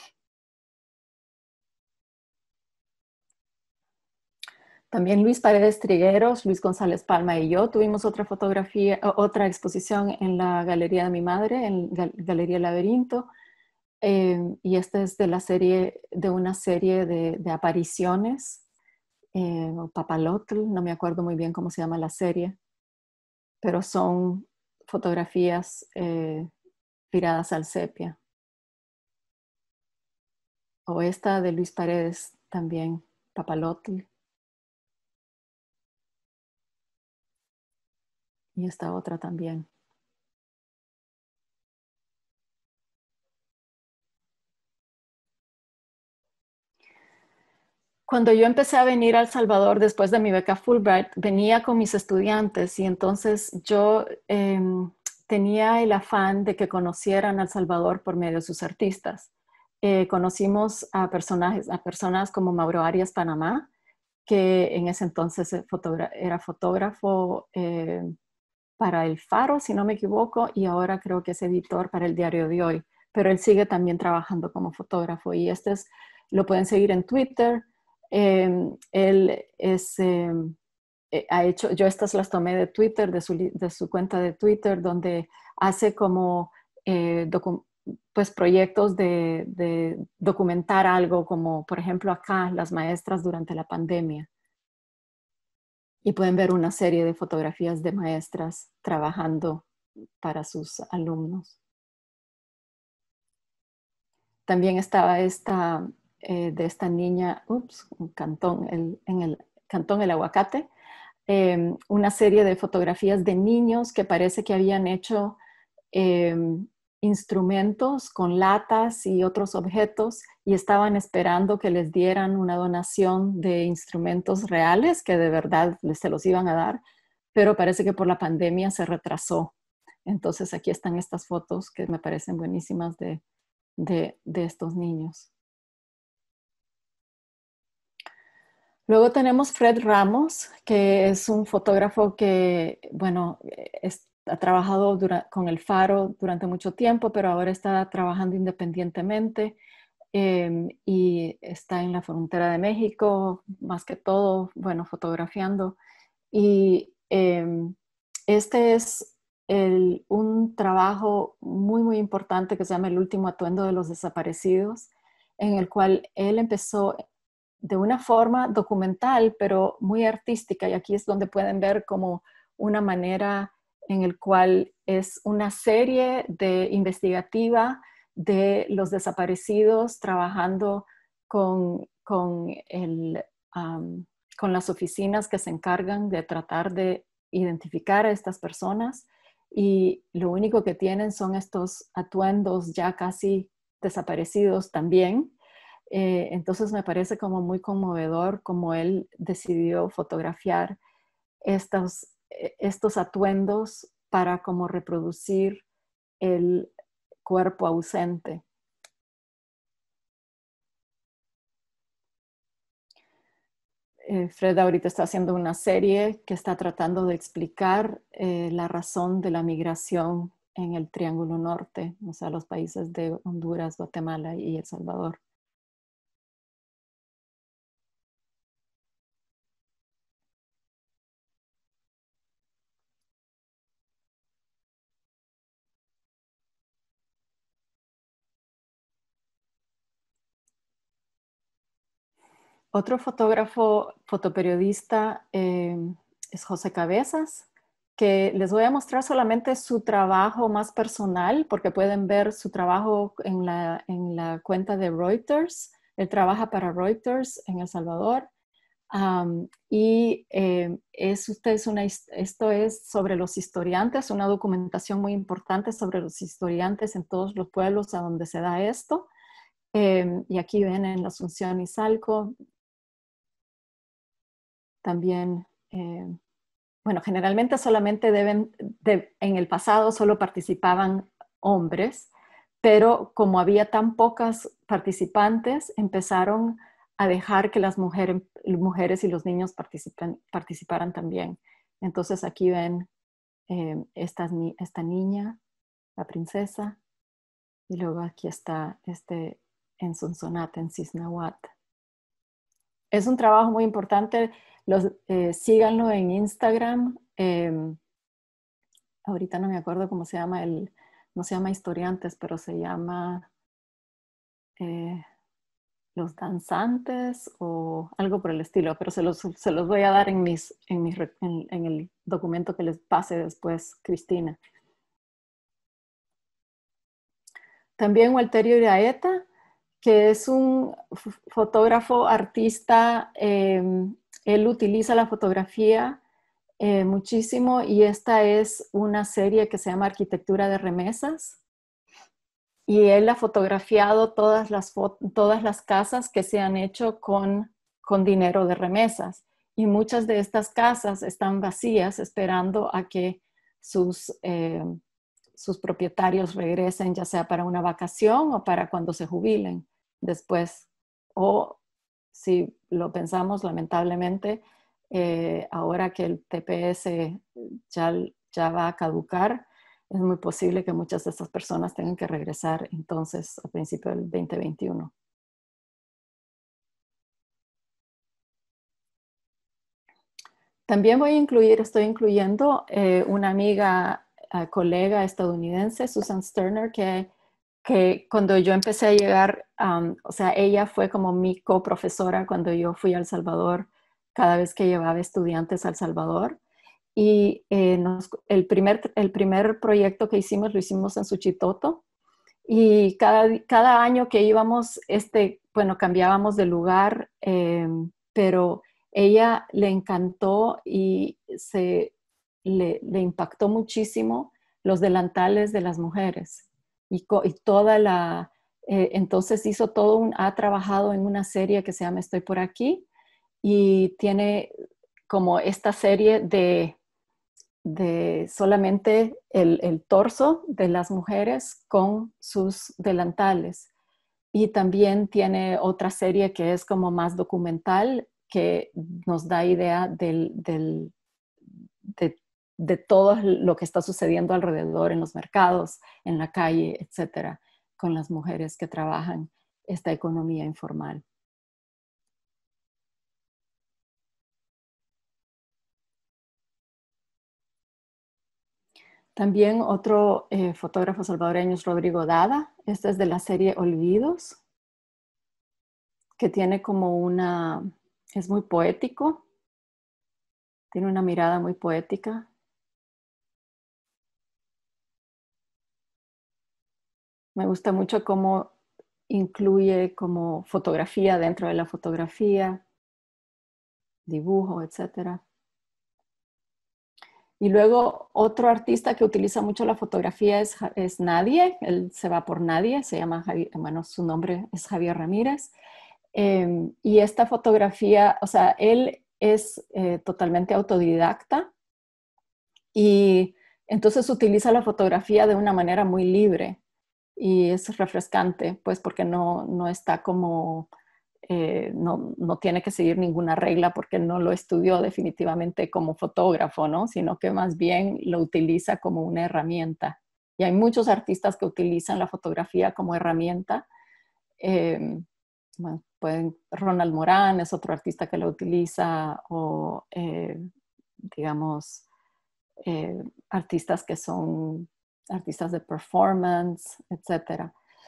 También Luis Paredes Trigueros, Luis González Palma y yo tuvimos otra exposición en la Galería de mi madre, en Galería Laberinto, y esta es de una serie de apariciones, o Papalotl, no me acuerdo muy bien cómo se llama la serie, pero son fotografías tiradas al sepia. O esta de Luis Paredes también, Papalotl. Y esta otra también. Cuando yo empecé a venir a El Salvador después de mi beca Fulbright, venía con mis estudiantes y entonces yo tenía el afán de que conocieran a El Salvador por medio de sus artistas. Conocimos a personas como Mauro Arias Panamá, que en ese entonces era fotógrafo para El Faro, si no me equivoco, y ahora creo que es editor para El Diario de Hoy, pero él sigue también trabajando como fotógrafo y lo pueden seguir en Twitter. Él ha hecho, yo estas las tomé de Twitter, de su cuenta de Twitter, donde hace como pues proyectos de documentar algo, como por ejemplo acá, las maestras durante la pandemia. Y pueden ver una serie de fotografías de maestras trabajando para sus alumnos. También estaba de esta niña, en el Cantón El Aguacate, una serie de fotografías de niños que parece que habían hecho instrumentos con latas y otros objetos y estaban esperando que les dieran una donación de instrumentos reales que de verdad se los iban a dar, pero parece que por la pandemia se retrasó. Entonces aquí están estas fotos que me parecen buenísimas de estos niños. Luego tenemos Fred Ramos, que es un fotógrafo que, bueno, ha trabajado con El Faro durante mucho tiempo, pero ahora está trabajando independientemente y está en la frontera de México, más que todo, bueno, fotografiando. Y este es un trabajo muy, muy importante que se llama El último atuendo de los desaparecidos, en el cual él empezó de una forma documental, pero muy artística, y aquí es donde pueden ver como una manera en el cual es una serie de investigativa de los desaparecidos trabajando con las oficinas que se encargan de tratar de identificar a estas personas, y lo único que tienen son estos atuendos ya casi desaparecidos también. Entonces me parece como muy conmovedor como él decidió fotografiar estos atuendos para como reproducir el cuerpo ausente. Fred ahorita está haciendo una serie que está tratando de explicar la razón de la migración en el Triángulo Norte, o sea, los países de Honduras, Guatemala y El Salvador. Otro fotógrafo, fotoperiodista es José Cabezas, que les voy a mostrar solamente su trabajo más personal, porque pueden ver su trabajo en la cuenta de Reuters. Él trabaja para Reuters en El Salvador. Esto es sobre los historiantes, una documentación muy importante sobre los historiantes en todos los pueblos a donde se da esto. Y aquí ven en la Asunción Izalco. También, bueno, generalmente solamente en el pasado solo participaban hombres, pero como había tan pocas participantes, empezaron a dejar que las mujeres y los niños participaran también. Entonces aquí ven esta niña, la princesa, y luego aquí está en Sonsonate, en Cisnahuat. Es un trabajo muy importante. Síganlo en Instagram. Ahorita no me acuerdo cómo se llama no se llama Historiantes, pero se llama Los Danzantes o algo por el estilo, pero se los voy a dar en el documento que les pase después, Cristina. También Walterio Iraeta, que es un fotógrafo, artista. Él utiliza la fotografía muchísimo, y esta es una serie que se llama Arquitectura de Remesas, y él ha fotografiado todas las casas que se han hecho con dinero de remesas, y muchas de estas casas están vacías esperando a que sus propietarios regresen, ya sea para una vacación o para cuando se jubilen después. O si lo pensamos, lamentablemente, ahora que el TPS ya va a caducar, es muy posible que muchas de estas personas tengan que regresar entonces a principio del 2021. También estoy incluyendo una amiga, colega estadounidense, Susan Sterner, que cuando yo empecé a llegar, o sea, ella fue como mi coprofesora cuando yo fui a El Salvador, cada vez que llevaba estudiantes a El Salvador. Y el primer proyecto que hicimos lo hicimos en Suchitoto, y cada año que íbamos, bueno, cambiábamos de lugar, pero ella le encantó y le impactó muchísimo los delantales de las mujeres. Y entonces ha trabajado en una serie que se llama Estoy por aquí, y tiene como esta serie de solamente el torso de las mujeres con sus delantales. Y también tiene otra serie que es como más documental, que nos da idea de todo lo que está sucediendo alrededor en los mercados, en la calle, etcétera, con las mujeres que trabajan esta economía informal. También otro fotógrafo salvadoreño es Rodrigo Dada. Este es de la serie Olvidos, que tiene como es muy poético, tiene una mirada muy poética. Me gusta mucho cómo incluye como fotografía dentro de la fotografía, dibujo, etc. Y luego otro artista que utiliza mucho la fotografía es Nadie. Él se va por Nadie, se llama Javier, bueno, su nombre es Javier Ramírez. Y esta fotografía, o sea, él es totalmente autodidacta y entonces utiliza la fotografía de una manera muy libre y es refrescante, pues porque no está como, no tiene que seguir ninguna regla porque no lo estudió definitivamente como fotógrafo, ¿no? Sino que más bien lo utiliza como una herramienta. Y hay muchos artistas que utilizan la fotografía como herramienta. Bueno, Ronald Morán es otro artista que lo utiliza, o digamos, artistas que son artistas de performance, etc.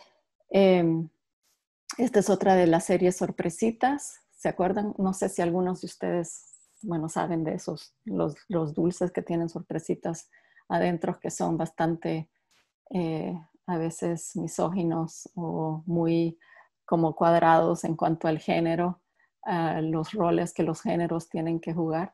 Esta es otra de las series sorpresitas, ¿se acuerdan? No sé si algunos de ustedes, bueno, saben de esos, los dulces que tienen sorpresitas adentro, que son bastante, a veces misóginos o muy como cuadrados en cuanto al género, los roles que los géneros tienen que jugar.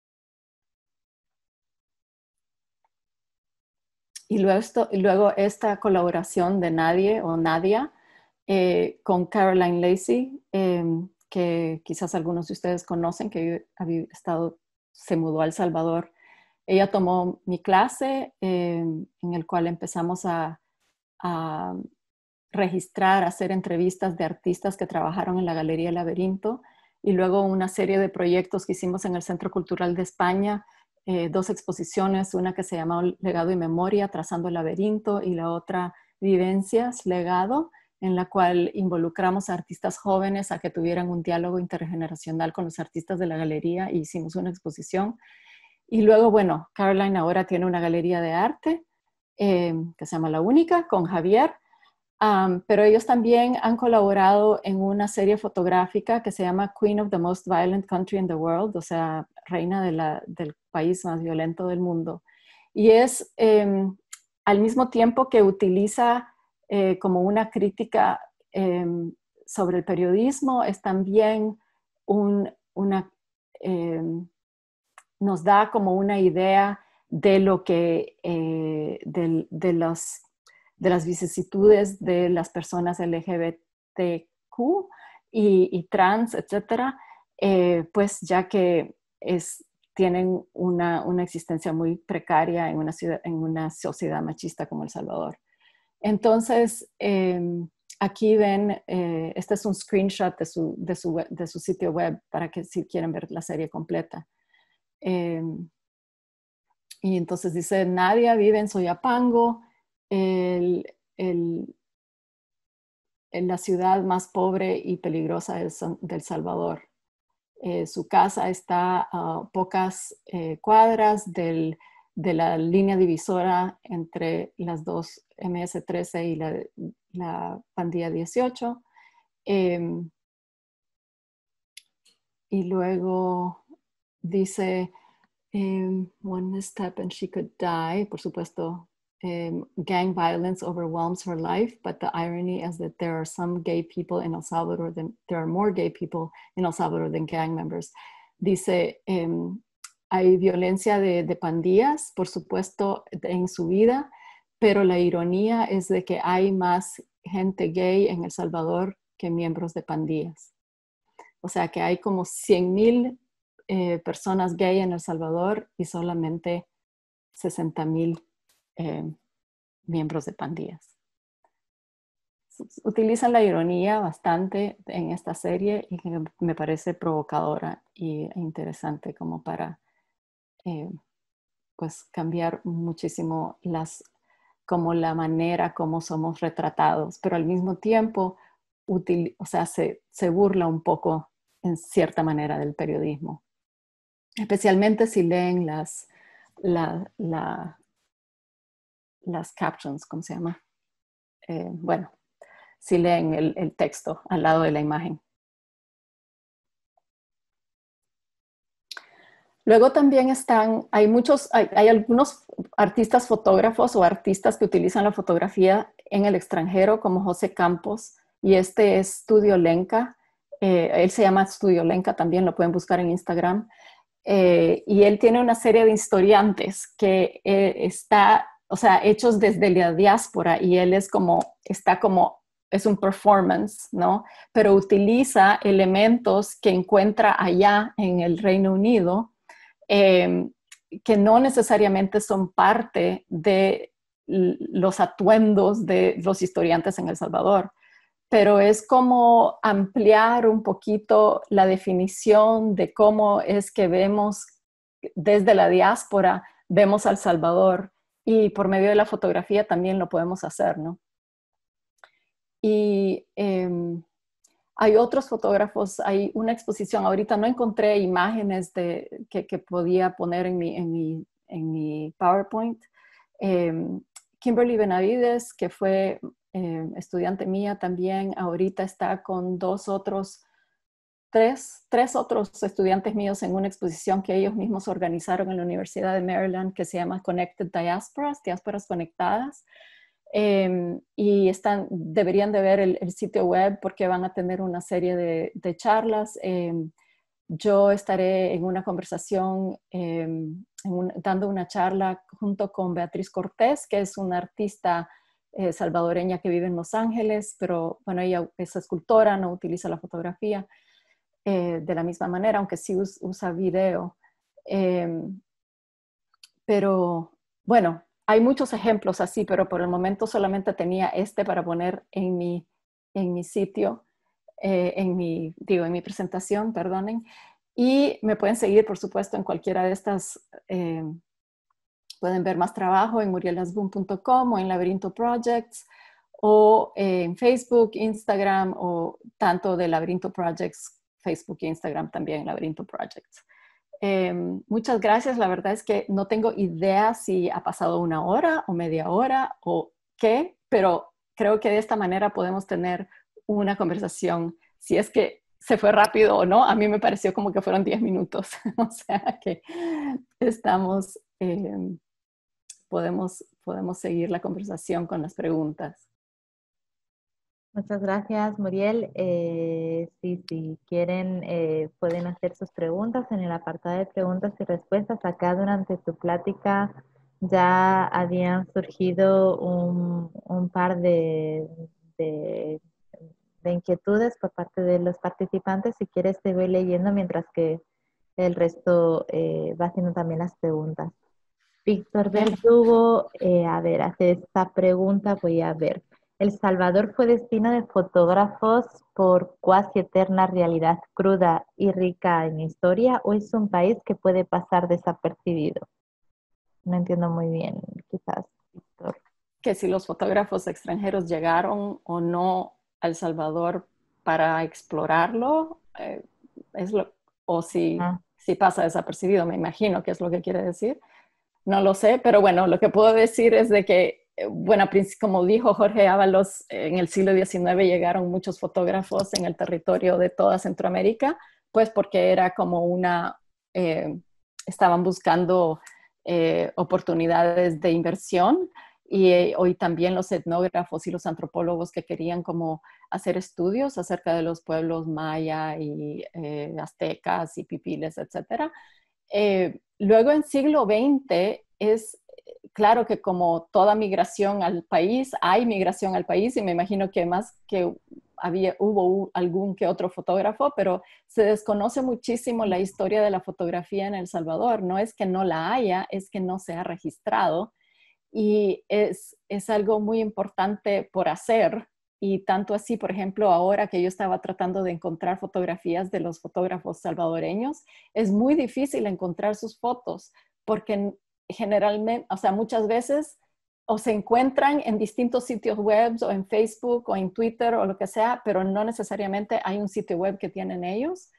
Y luego esta colaboración de Nadie o Nadia con Caroline Lacey, que quizás algunos de ustedes conocen, que se mudó a El Salvador. Ella tomó mi clase en el cual empezamos a registrar, a hacer entrevistas de artistas que trabajaron en la Galería Laberinto, y luego una serie de proyectos que hicimos en el Centro Cultural de España, 2 exposiciones, una que se llamó Legado y Memoria, Trazando el Laberinto, y la otra Vivencias, Legado, en la cual involucramos a artistas jóvenes a que tuvieran un diálogo intergeneracional con los artistas de la galería, y hicimos una exposición. Y luego, bueno, Caroline ahora tiene una galería de arte que se llama La Única, con Javier, pero ellos también han colaborado en una serie fotográfica que se llama Queen of the Most Violent Country in the World, o sea, reina del país más violento del mundo. Y es al mismo tiempo que utiliza como una crítica sobre el periodismo, es también nos da como una idea de lo que, de las vicisitudes de las personas LGBTQ y trans, etcétera, pues ya que tienen una existencia muy precaria en una sociedad machista como El Salvador. Entonces, aquí ven, este es un screenshot de su sitio web para que si quieren ver la serie completa. Y entonces dice, Nadia vive en Soyapango, en la ciudad más pobre y peligrosa del Salvador. Su casa está a pocas cuadras de la línea divisora entre las dos MS-13 y la Pandilla 18. Y luego dice, one step and she could die. Por supuesto, gang violence overwhelms her life, but the irony is that there are some gay people in El Salvador there are more gay people in El Salvador than gang members. Dice, hay violencia de pandillas, por supuesto, en su vida, pero la ironía es de que hay más gente gay en El Salvador que miembros de pandillas. O sea que hay como 100,000 personas gay en El Salvador y solamente 60,000 miembros de pandillas. Utilizan la ironía bastante en esta serie y me parece provocadora e interesante como para pues cambiar muchísimo como la manera como somos retratados, pero al mismo tiempo o sea, se burla un poco en cierta manera del periodismo. Especialmente si leen las captions, ¿cómo se llama? Bueno, si leen el texto al lado de la imagen. Luego también hay algunos artistas fotógrafos o artistas que utilizan la fotografía en el extranjero, como José Campos, y este es Studio Lenca. Él se llama Studio Lenca, también lo pueden buscar en Instagram. Y él tiene una serie de historiantes que hechos desde la diáspora, y él es un performance, ¿no? Pero utiliza elementos que encuentra allá en el Reino Unido, que no necesariamente son parte de los atuendos de los historiantes en El Salvador, pero es como ampliar un poquito la definición de cómo es que vemos desde la diáspora, vemos a El Salvador, y por medio de la fotografía también lo podemos hacer, ¿no? Y hay otros fotógrafos, hay una exposición, ahorita no encontré imágenes que podía poner en mi PowerPoint. Kimberly Benavides, que fue estudiante mía también, ahorita está con tres otros estudiantes míos en una exposición que ellos mismos organizaron en la Universidad de Maryland, que se llama Connected Diasporas, Diásporas Conectadas. Y deberían de ver el sitio web, porque van a tener una serie de charlas. Yo estaré en una conversación, dando una charla junto con Beatriz Cortés, que es una artista salvadoreña que vive en Los Ángeles, pero bueno, ella es escultora, no utiliza la fotografía de la misma manera, aunque sí usa video. Pero bueno, hay muchos ejemplos así, pero por el momento solamente tenía este para poner en mi sitio, en mi presentación, perdonen. Y me pueden seguir, por supuesto, en cualquiera de estas. Pueden ver más trabajo en murielasboom.com o en Laberinto Projects, o en Facebook, Instagram, o tanto de Laberinto Projects, Facebook e Instagram también, Laberinto Projects. Muchas gracias. La verdad es que no tengo idea si ha pasado 1 hora o media hora o qué, pero creo que de esta manera podemos tener una conversación. Si es que se fue rápido o no, a mí me pareció como que fueron 10 minutos. O sea que podemos seguir la conversación con las preguntas. Muchas gracias, Muriel. Si quieren, pueden hacer sus preguntas en el apartado de preguntas y respuestas. Acá durante tu plática ya habían surgido un par de inquietudes por parte de los participantes. Si quieres, te voy leyendo mientras que el resto va haciendo también las preguntas. Víctor Verdugo, hace esta pregunta, voy a ver. ¿El Salvador fue destino de fotógrafos por cuasi eterna realidad cruda y rica en historia, o es un país que puede pasar desapercibido? No entiendo muy bien, quizás, Víctor. Que si los fotógrafos extranjeros llegaron o no a El Salvador para explorarlo, o si pasa desapercibido, me imagino que es lo que quiere decir. No lo sé, pero bueno, lo que puedo decir es de que, bueno, como dijo Jorge Ábalos, en el siglo XIX llegaron muchos fotógrafos en el territorio de toda Centroamérica, pues porque era como estaban buscando oportunidades de inversión, y hoy también los etnógrafos y los antropólogos que querían como hacer estudios acerca de los pueblos maya y aztecas y pipiles, etcétera. Luego en siglo XX es claro que, como toda migración al país, hay migración al país, y me imagino que más que hubo algún que otro fotógrafo, pero se desconoce muchísimo la historia de la fotografía en El Salvador. No es que no la haya, es que no se ha registrado, y es algo muy importante por hacer. Y tanto así, por ejemplo, ahora que yo estaba tratando de encontrar fotografías de los fotógrafos salvadoreños, es muy difícil encontrar sus fotos, porque generalmente, o sea, muchas veces o se encuentran en distintos sitios web, o en Facebook o en Twitter o lo que sea, pero no necesariamente hay un sitio web que tienen ellos.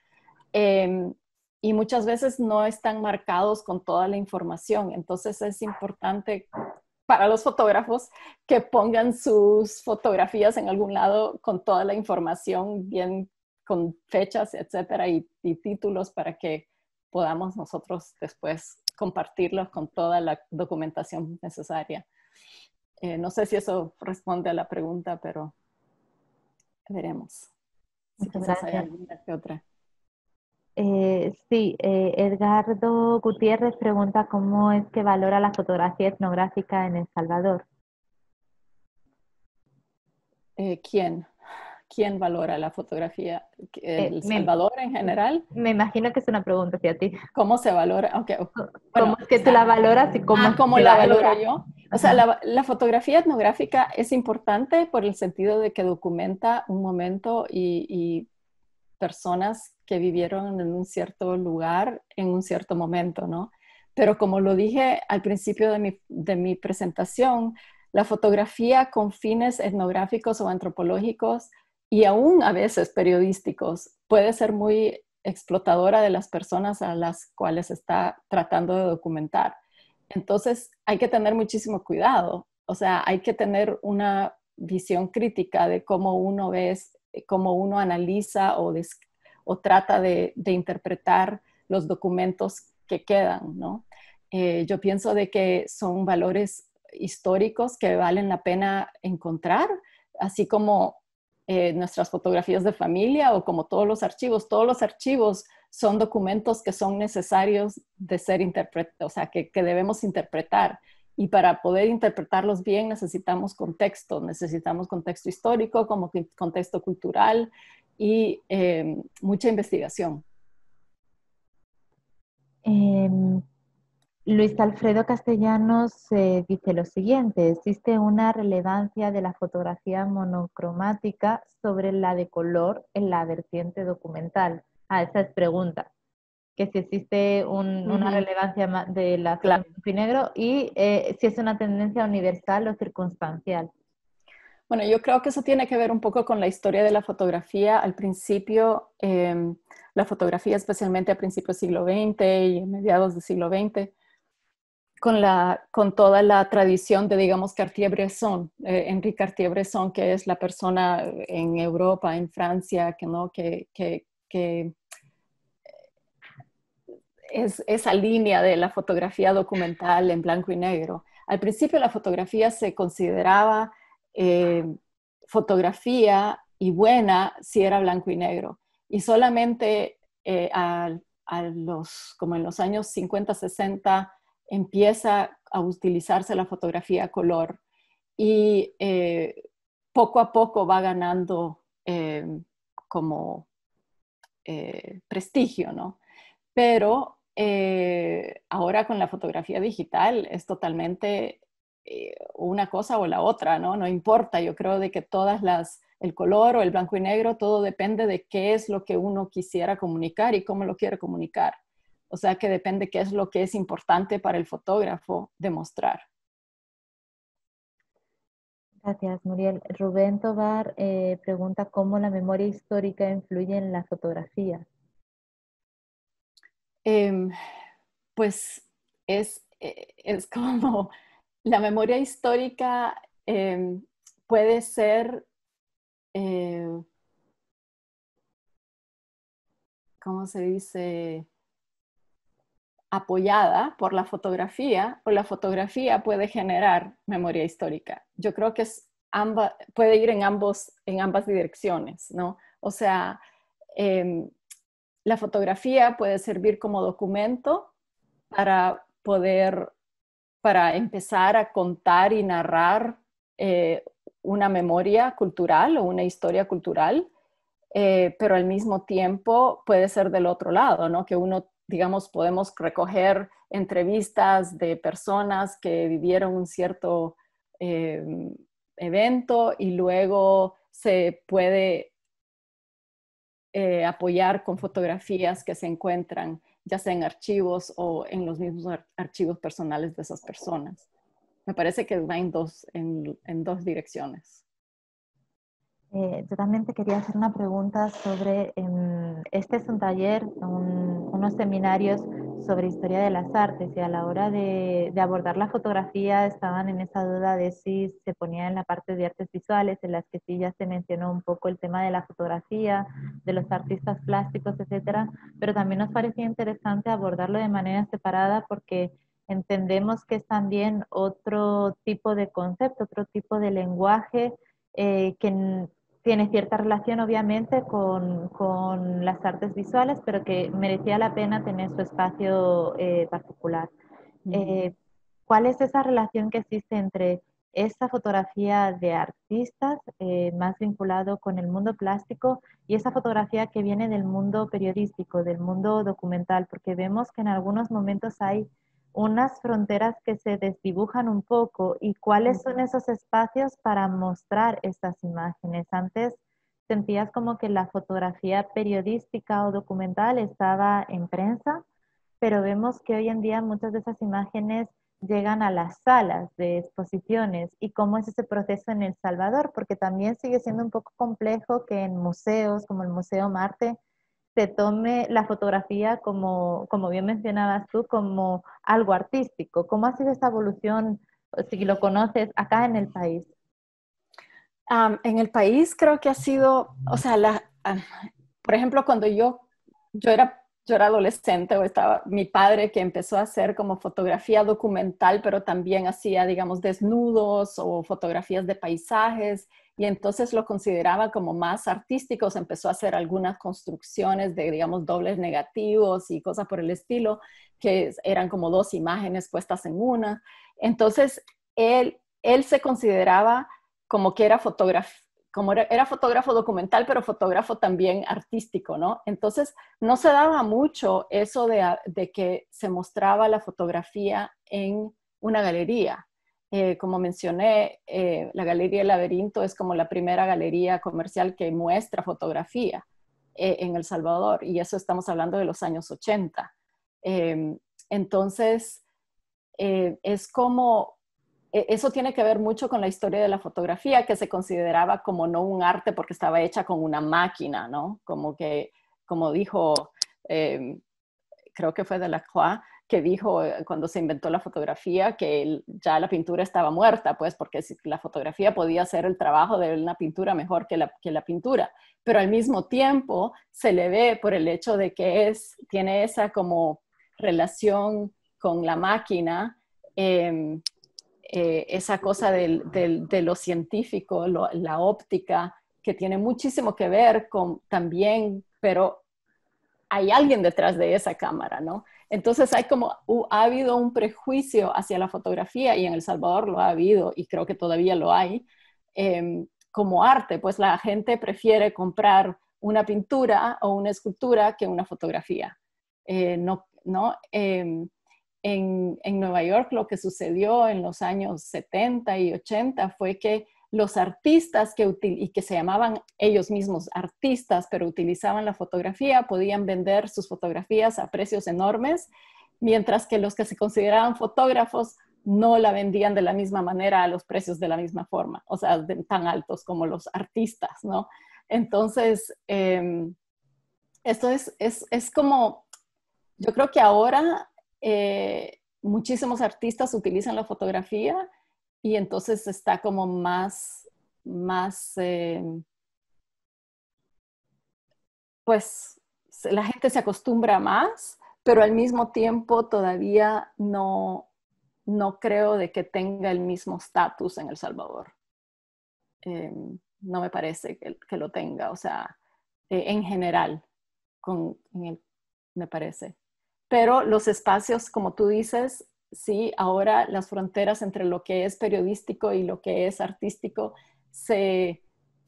Y muchas veces no están marcados con toda la información. Entonces es importante para los fotógrafos que pongan sus fotografías en algún lado con toda la información bien, con fechas, etcétera, y títulos para que podamos nosotros después compartirlos con toda la documentación necesaria. No sé si eso responde a la pregunta, pero veremos. Si Muchas quizás hay gracias. alguna que otra. Sí, Edgardo Gutiérrez pregunta cómo es que valora la fotografía etnográfica en El Salvador. ¿Quién valora la fotografía? ¿El Me, Salvador en general? me imagino que es una pregunta hacia ti. ¿Cómo se valora? Okay. ¿Cómo Bueno, es que tú la valoras y cómo es ¿cómo que la la valoro valora? yo? O sea, la fotografía etnográfica es importante por el sentido de que documenta un momento y personas que vivieron en un cierto lugar en un cierto momento, ¿no? Pero como lo dije al principio de mi presentación, la fotografía con fines etnográficos o antropológicos y aún a veces periodísticos puede ser muy explotadora de las personas a las cuales está tratando de documentar. Entonces hay que tener muchísimo cuidado, o sea, hay que tener una visión crítica de cómo uno ve, cómo uno analiza o trata de interpretar los documentos que quedan, ¿no? Yo pienso de que son valores históricos que valen la pena encontrar, así como nuestras fotografías de familia o como todos los archivos. Todos los archivos son documentos que son necesarios de ser interpretados, o sea, que debemos interpretar. Y para poder interpretarlos bien necesitamos contexto histórico, como contexto cultural y mucha investigación. Luis Alfredo Castellanos dice lo siguiente: existe una relevancia de la fotografía monocromática sobre la de color en la vertiente documental. Esa es pregunta. Que si existe una relevancia de la foto en blanco y negro y si es una tendencia universal o circunstancial. Bueno, yo creo que eso tiene que ver un poco con la historia de la fotografía. Al principio, la fotografía, especialmente a principios del siglo XX y mediados del siglo XX, con toda la tradición de, digamos, Cartier-Bresson, Henri Cartier-Bresson, que es la persona en Europa, en Francia, que es esa línea de la fotografía documental en blanco y negro. Al principio la fotografía se consideraba fotografía y buena si era blanco y negro. Y solamente como en los años 50, 60 empieza a utilizarse la fotografía a color y poco a poco va ganando como prestigio, ¿no? Pero ahora con la fotografía digital es totalmente una cosa o la otra, ¿no? No importa, yo creo de que el color o el blanco y negro, todo depende de qué es lo que uno quisiera comunicar y cómo lo quiere comunicar. O sea que depende qué es lo que es importante para el fotógrafo demostrar. Gracias, Muriel. Rubén Tobar pregunta cómo la memoria histórica influye en la fotografía. Pues es como la memoria histórica puede ser, ¿cómo se dice? Apoyada por la fotografía, o la fotografía puede generar memoria histórica. Yo creo que puede ir en ambas direcciones, ¿no? O sea, la fotografía puede servir como documento para empezar a contar y narrar una memoria cultural o una historia cultural, pero al mismo tiempo puede ser del otro lado, ¿no? Que uno, digamos, podemos recoger entrevistas de personas que vivieron un cierto evento y luego se puede apoyar con fotografías que se encuentran ya sea en archivos o en los mismos archivos personales de esas personas. Me parece que va en dos direcciones. Yo también te quería hacer una pregunta sobre, este es un taller, unos seminarios sobre historia de las artes y a la hora de abordar la fotografía estaban en esa duda de si se ponía en la parte de artes visuales, en las que sí ya se mencionó un poco el tema de la fotografía, de los artistas plásticos, etcétera, pero también nos parecía interesante abordarlo de manera separada porque entendemos que es también otro tipo de concepto, otro tipo de lenguaje que tiene cierta relación obviamente con las artes visuales, pero que merecía la pena tener su espacio particular. Eh, ¿Cuál es esa relación que existe entre esa fotografía de artistas más vinculado con el mundo plástico y esa fotografía que viene del mundo periodístico, del mundo documental? Porque vemos que en algunos momentos hay unas fronteras que se desdibujan un poco y cuáles son esos espacios para mostrar estas imágenes. Antes sentías como que la fotografía periodística o documental estaba en prensa, pero vemos que hoy en día muchas de esas imágenes llegan a las salas de exposiciones y cómo es ese proceso en El Salvador, porque también sigue siendo un poco complejo que en museos como el Museo Marte se tome la fotografía como bien mencionabas tú, como algo artístico. ¿Cómo ha sido esta evolución, si lo conoces, acá en el país? En el país creo que ha sido, o sea, por ejemplo, cuando yo era adolescente, o estaba mi padre que empezó a hacer como fotografía documental, pero también hacía, digamos, desnudos o fotografías de paisajes, y entonces lo consideraba como más artísticos, empezó a hacer algunas construcciones de, digamos, dobles negativos y cosas por el estilo, que eran como dos imágenes puestas en una. Entonces, él se consideraba como que era era fotógrafo documental, pero fotógrafo también artístico, ¿no? Entonces, no se daba mucho eso de que se mostraba la fotografía en una galería. Como mencioné, la Galería El Laberinto es como la primera galería comercial que muestra fotografía en El Salvador, y eso estamos hablando de los años 80. Entonces, es como eso tiene que ver mucho con la historia de la fotografía, que se consideraba como no un arte porque estaba hecha con una máquina, ¿no? Como que, como dijo, eh, creo que fue Delacroix, que dijo cuando se inventó la fotografía que ya la pintura estaba muerta, pues porque la fotografía podía hacer el trabajo de una pintura mejor que la pintura, pero al mismo tiempo se le ve por el hecho de que tiene esa como relación con la máquina, esa cosa de lo científico, la óptica, que tiene muchísimo que ver con también, pero hay alguien detrás de esa cámara, ¿no? Entonces ha habido un prejuicio hacia la fotografía, y en El Salvador lo ha habido, y creo que todavía lo hay, como arte, pues la gente prefiere comprar una pintura o una escultura que una fotografía. En Nueva York lo que sucedió en los años 70 y 80 fue que los artistas y que se llamaban ellos mismos artistas, pero utilizaban la fotografía, podían vender sus fotografías a precios enormes, mientras que los que se consideraban fotógrafos no la vendían de la misma manera a los precios de la misma forma, o sea, tan altos como los artistas, ¿no? Entonces, esto es como, yo creo que ahora muchísimos artistas utilizan la fotografía, y entonces está como pues la gente se acostumbra más, pero al mismo tiempo todavía no creo de que tenga el mismo estatus en El Salvador. No me parece que lo tenga, o sea, en general, me parece. Pero los espacios, como tú dices, sí, ahora las fronteras entre lo que es periodístico y lo que es artístico se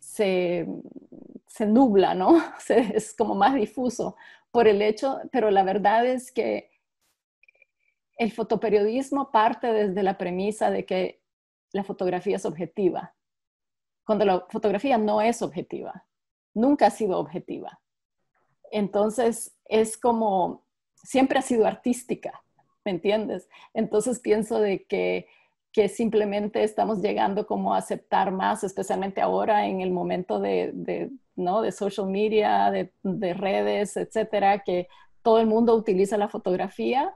nubla, ¿no? Es como más difuso por el hecho, pero la verdad es que el fotoperiodismo parte desde la premisa de que la fotografía es objetiva, cuando la fotografía no es objetiva, nunca ha sido objetiva. Entonces es como, siempre ha sido artística, ¿me entiendes? Entonces pienso de que que simplemente estamos llegando como a aceptar más, especialmente ahora en el momento ¿no? de social media, de redes, etcétera, que todo el mundo utiliza la fotografía.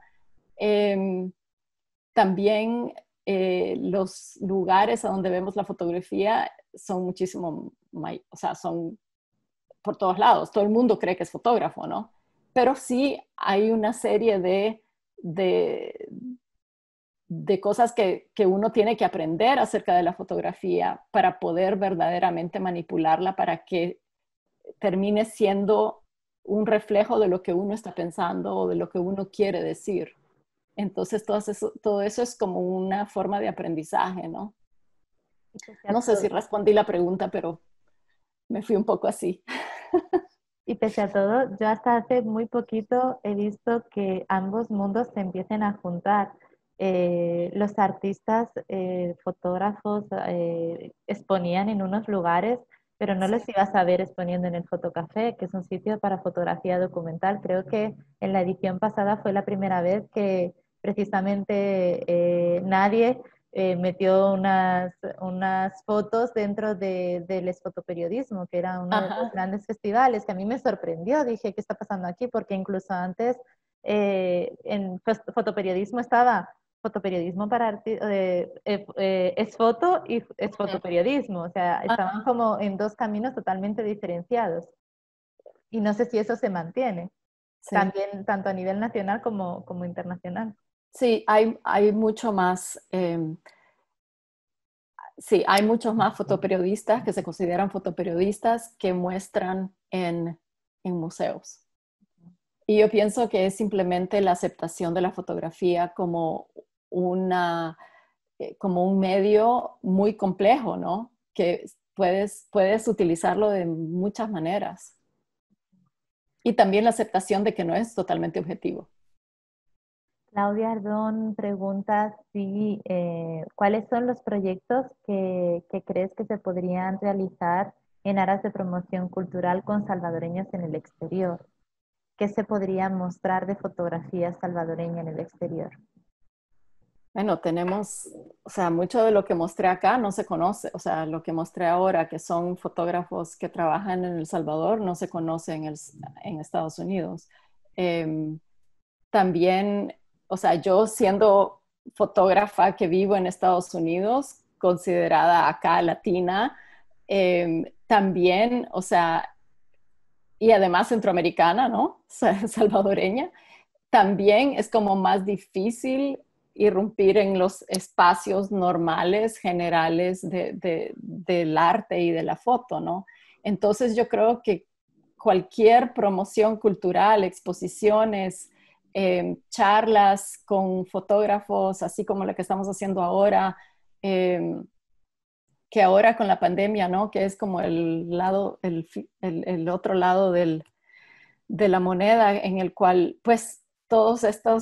También los lugares a donde vemos la fotografía son muchísimo, o sea, son por todos lados. Todo el mundo cree que es fotógrafo, ¿no? Pero sí hay una serie de cosas que uno tiene que aprender acerca de la fotografía para poder verdaderamente manipularla para que termine siendo un reflejo de lo que uno está pensando o de lo que uno quiere decir. Entonces, todo eso es como una forma de aprendizaje, ¿no? No sé si respondí la pregunta, pero me fui un poco así. Y pese a todo, yo hasta hace muy poquito he visto que ambos mundos se empiecen a juntar. Los artistas, fotógrafos, exponían en unos lugares, pero no los ibas a ver exponiendo en el Fotocafé, que es un sitio para fotografía documental. Creo que en la edición pasada fue la primera vez que precisamente nadie metió unas fotos dentro del fotoperiodismo, que era uno de los grandes festivales, que a mí me sorprendió. Dije, ¿qué está pasando aquí? Porque incluso antes en fotoperiodismo estaba fotoperiodismo para es foto y es fotoperiodismo, o sea, estaban como en dos caminos totalmente diferenciados. Y no sé si eso se mantiene, también tanto a nivel nacional como internacional. Sí, hay mucho más, sí, hay muchos más fotoperiodistas que se consideran fotoperiodistas que muestran en museos. Y yo pienso que es simplemente la aceptación de la fotografía como como un medio muy complejo, ¿no? Que puedes utilizarlo de muchas maneras. Y también la aceptación de que no es totalmente objetivo. Claudia Ardón pregunta si, ¿cuáles son los proyectos que crees que se podrían realizar en aras de promoción cultural con salvadoreños en el exterior? ¿Qué se podría mostrar de fotografía salvadoreña en el exterior? Bueno, tenemos, o sea, mucho de lo que mostré acá no se conoce, o sea, lo que mostré ahora, que son fotógrafos que trabajan en El Salvador, no se conoce en Estados Unidos. También, o sea, yo siendo fotógrafa que vivo en Estados Unidos, considerada acá latina, también, o sea, y además centroamericana, ¿no? Salvadoreña, también es como más difícil irrumpir en los espacios normales, generales del arte y de la foto, ¿no? Entonces yo creo que cualquier promoción cultural, exposiciones, charlas con fotógrafos, así como la que estamos haciendo ahora, que ahora con la pandemia, ¿no? Que es como el otro lado de la moneda en el cual, pues, todos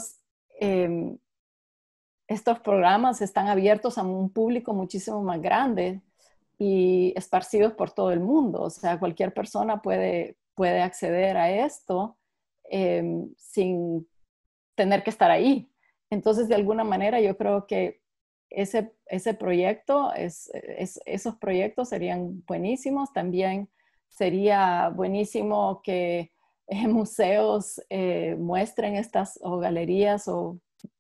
estos programas están abiertos a un público muchísimo más grande y esparcidos por todo el mundo. O sea, cualquier persona puede acceder a esto sin tener que estar ahí. Entonces, de alguna manera, yo creo que ese proyecto, esos proyectos serían buenísimos. También sería buenísimo que museos muestren estas o galerías o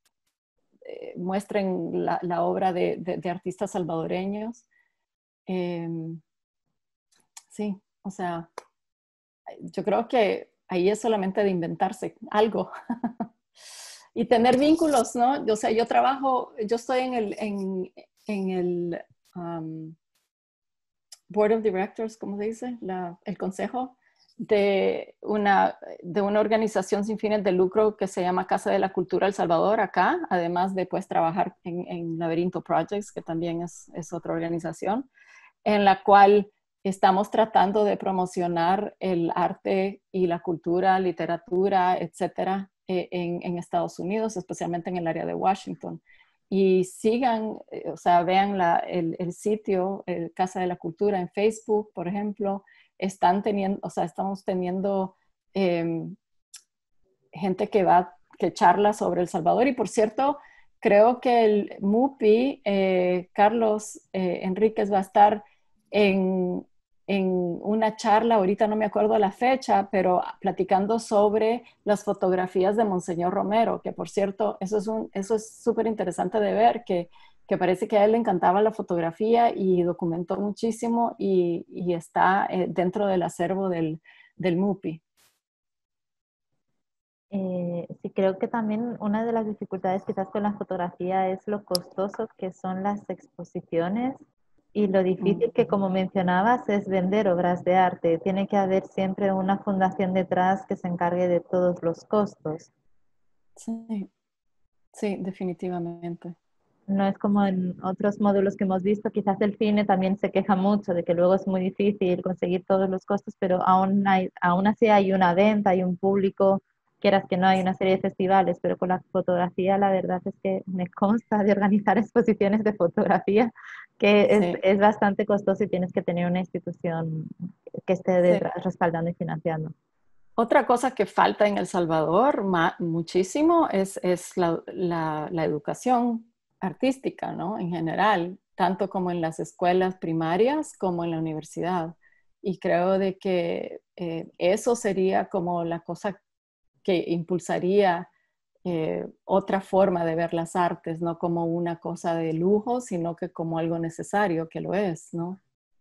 muestren la obra de artistas salvadoreños. Sí, o sea, yo creo que ahí es solamente de inventarse algo y tener vínculos, ¿no? O sea, yo estoy en el Board of Directors, ¿cómo se dice? El consejo de una organización sin fines de lucro que se llama Casa de la Cultura El Salvador acá, además de pues trabajar en Laberinto Projects, que también es otra organización, en la cual estamos tratando de promocionar el arte y la cultura, literatura, etcétera, en Estados Unidos, especialmente en el área de Washington. Y sigan, o sea, vean el sitio, Casa de la Cultura en Facebook, por ejemplo. Estamos teniendo gente que charla sobre El Salvador. Y por cierto, creo que el MUPI, Carlos Enríquez, va a estar en, en una charla, ahorita no me acuerdo la fecha, pero platicando sobre las fotografías de Monseñor Romero, que por cierto, eso es súper interesante de ver, que parece que a él le encantaba la fotografía y documentó muchísimo y está dentro del acervo del MUPI. Sí, creo que también una de las dificultades quizás con la fotografía es lo costoso que son las exposiciones y lo difícil que, como mencionabas, es vender obras de arte. Tiene que haber siempre una fundación detrás que se encargue de todos los costos. Sí, sí, definitivamente. No es como en otros módulos que hemos visto, quizás el cine también se queja mucho de que luego es muy difícil conseguir todos los costos, pero aún así hay una venta, hay un público, quieras que no, hay una serie de festivales, pero con la fotografía la verdad es que me consta de organizar exposiciones de fotografía, que Sí, es bastante costoso y tienes que tener una institución que esté sí. detrás respaldando y financiando. Otra cosa que falta en El Salvador muchísimo es la educación artística, ¿no? En general, tanto como en las escuelas primarias como en la universidad. Y creo de que eso sería como la cosa que impulsaría otra forma de ver las artes, no como una cosa de lujo, sino que como algo necesario, que lo es, ¿no?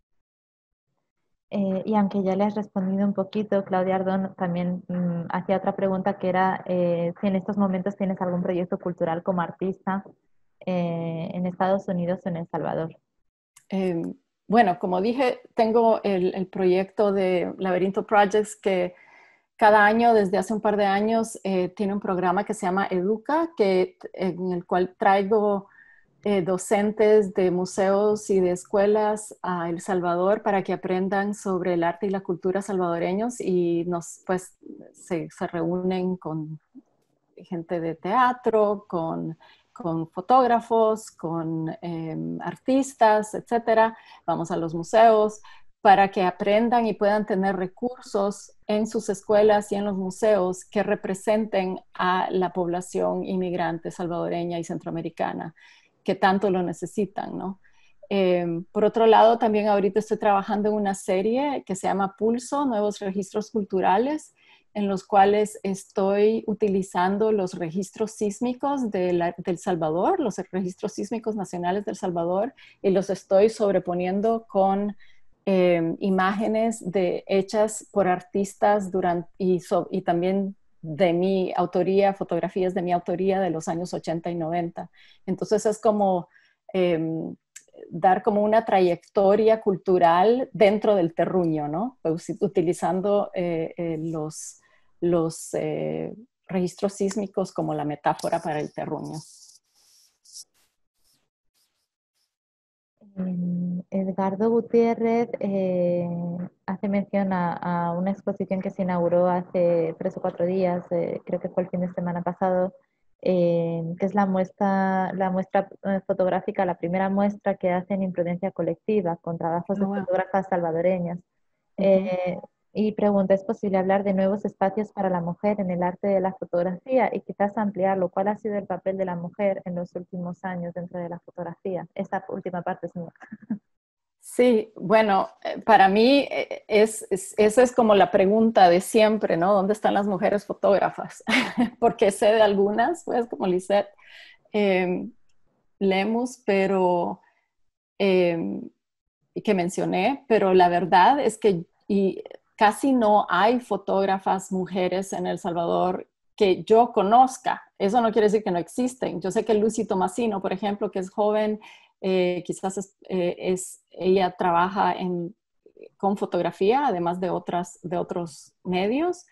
Y aunque ya le has respondido un poquito, Claudia Ardón también hacía otra pregunta que era si en estos momentos tienes algún proyecto cultural como artista en Estados Unidos o en El Salvador. Eh, bueno, como dije, tengo el proyecto de Laberinto Projects que cada año, desde hace un par de años, tiene un programa que se llama Educa, en el cual traigo docentes de museos y de escuelas a El Salvador para que aprendan sobre el arte y la cultura salvadoreños y pues, se reúnen con gente de teatro, con fotógrafos, con artistas, etcétera. Vamos a los museos para que aprendan y puedan tener recursos en sus escuelas y en los museos que representen a la población inmigrante salvadoreña y centroamericana que tanto lo necesitan, ¿no? Por otro lado, también ahorita estoy trabajando en una serie que se llama Pulso, Nuevos Registros Culturales, en los cuales estoy utilizando los registros sísmicos del Salvador, los registros sísmicos nacionales del Salvador, y los estoy sobreponiendo con imágenes hechas por artistas y también de mi autoría, fotografías de mi autoría de los años 80 y 90. Entonces es como dar como una trayectoria cultural dentro del terruño, ¿no? Pues, utilizando los registros sísmicos como la metáfora para el terruño. Edgardo Gutiérrez hace mención a una exposición que se inauguró hace 3 o 4 días, creo que fue el fin de semana pasado, que es la muestra fotográfica, la primera muestra que hacen Imprudencia Colectiva, con trabajos de fotógrafas salvadoreñas. Y pregunta, ¿es posible hablar de nuevos espacios para la mujer en el arte de la fotografía y quizás ampliarlo? ¿Cuál ha sido el papel de la mujer en los últimos años dentro de la fotografía? Esta última parte es mía. Sí, bueno, para mí esa es como la pregunta de siempre, ¿no? ¿Dónde están las mujeres fotógrafas? Porque sé de algunas, pues, como Lisette Lemus, pero que mencioné, pero la verdad es que casi no hay fotógrafas mujeres en El Salvador que yo conozca. Eso no quiere decir que no existen. Yo sé que Lucy Tomasino, por ejemplo, que es joven, quizás ella trabaja con fotografía, además de otros medios.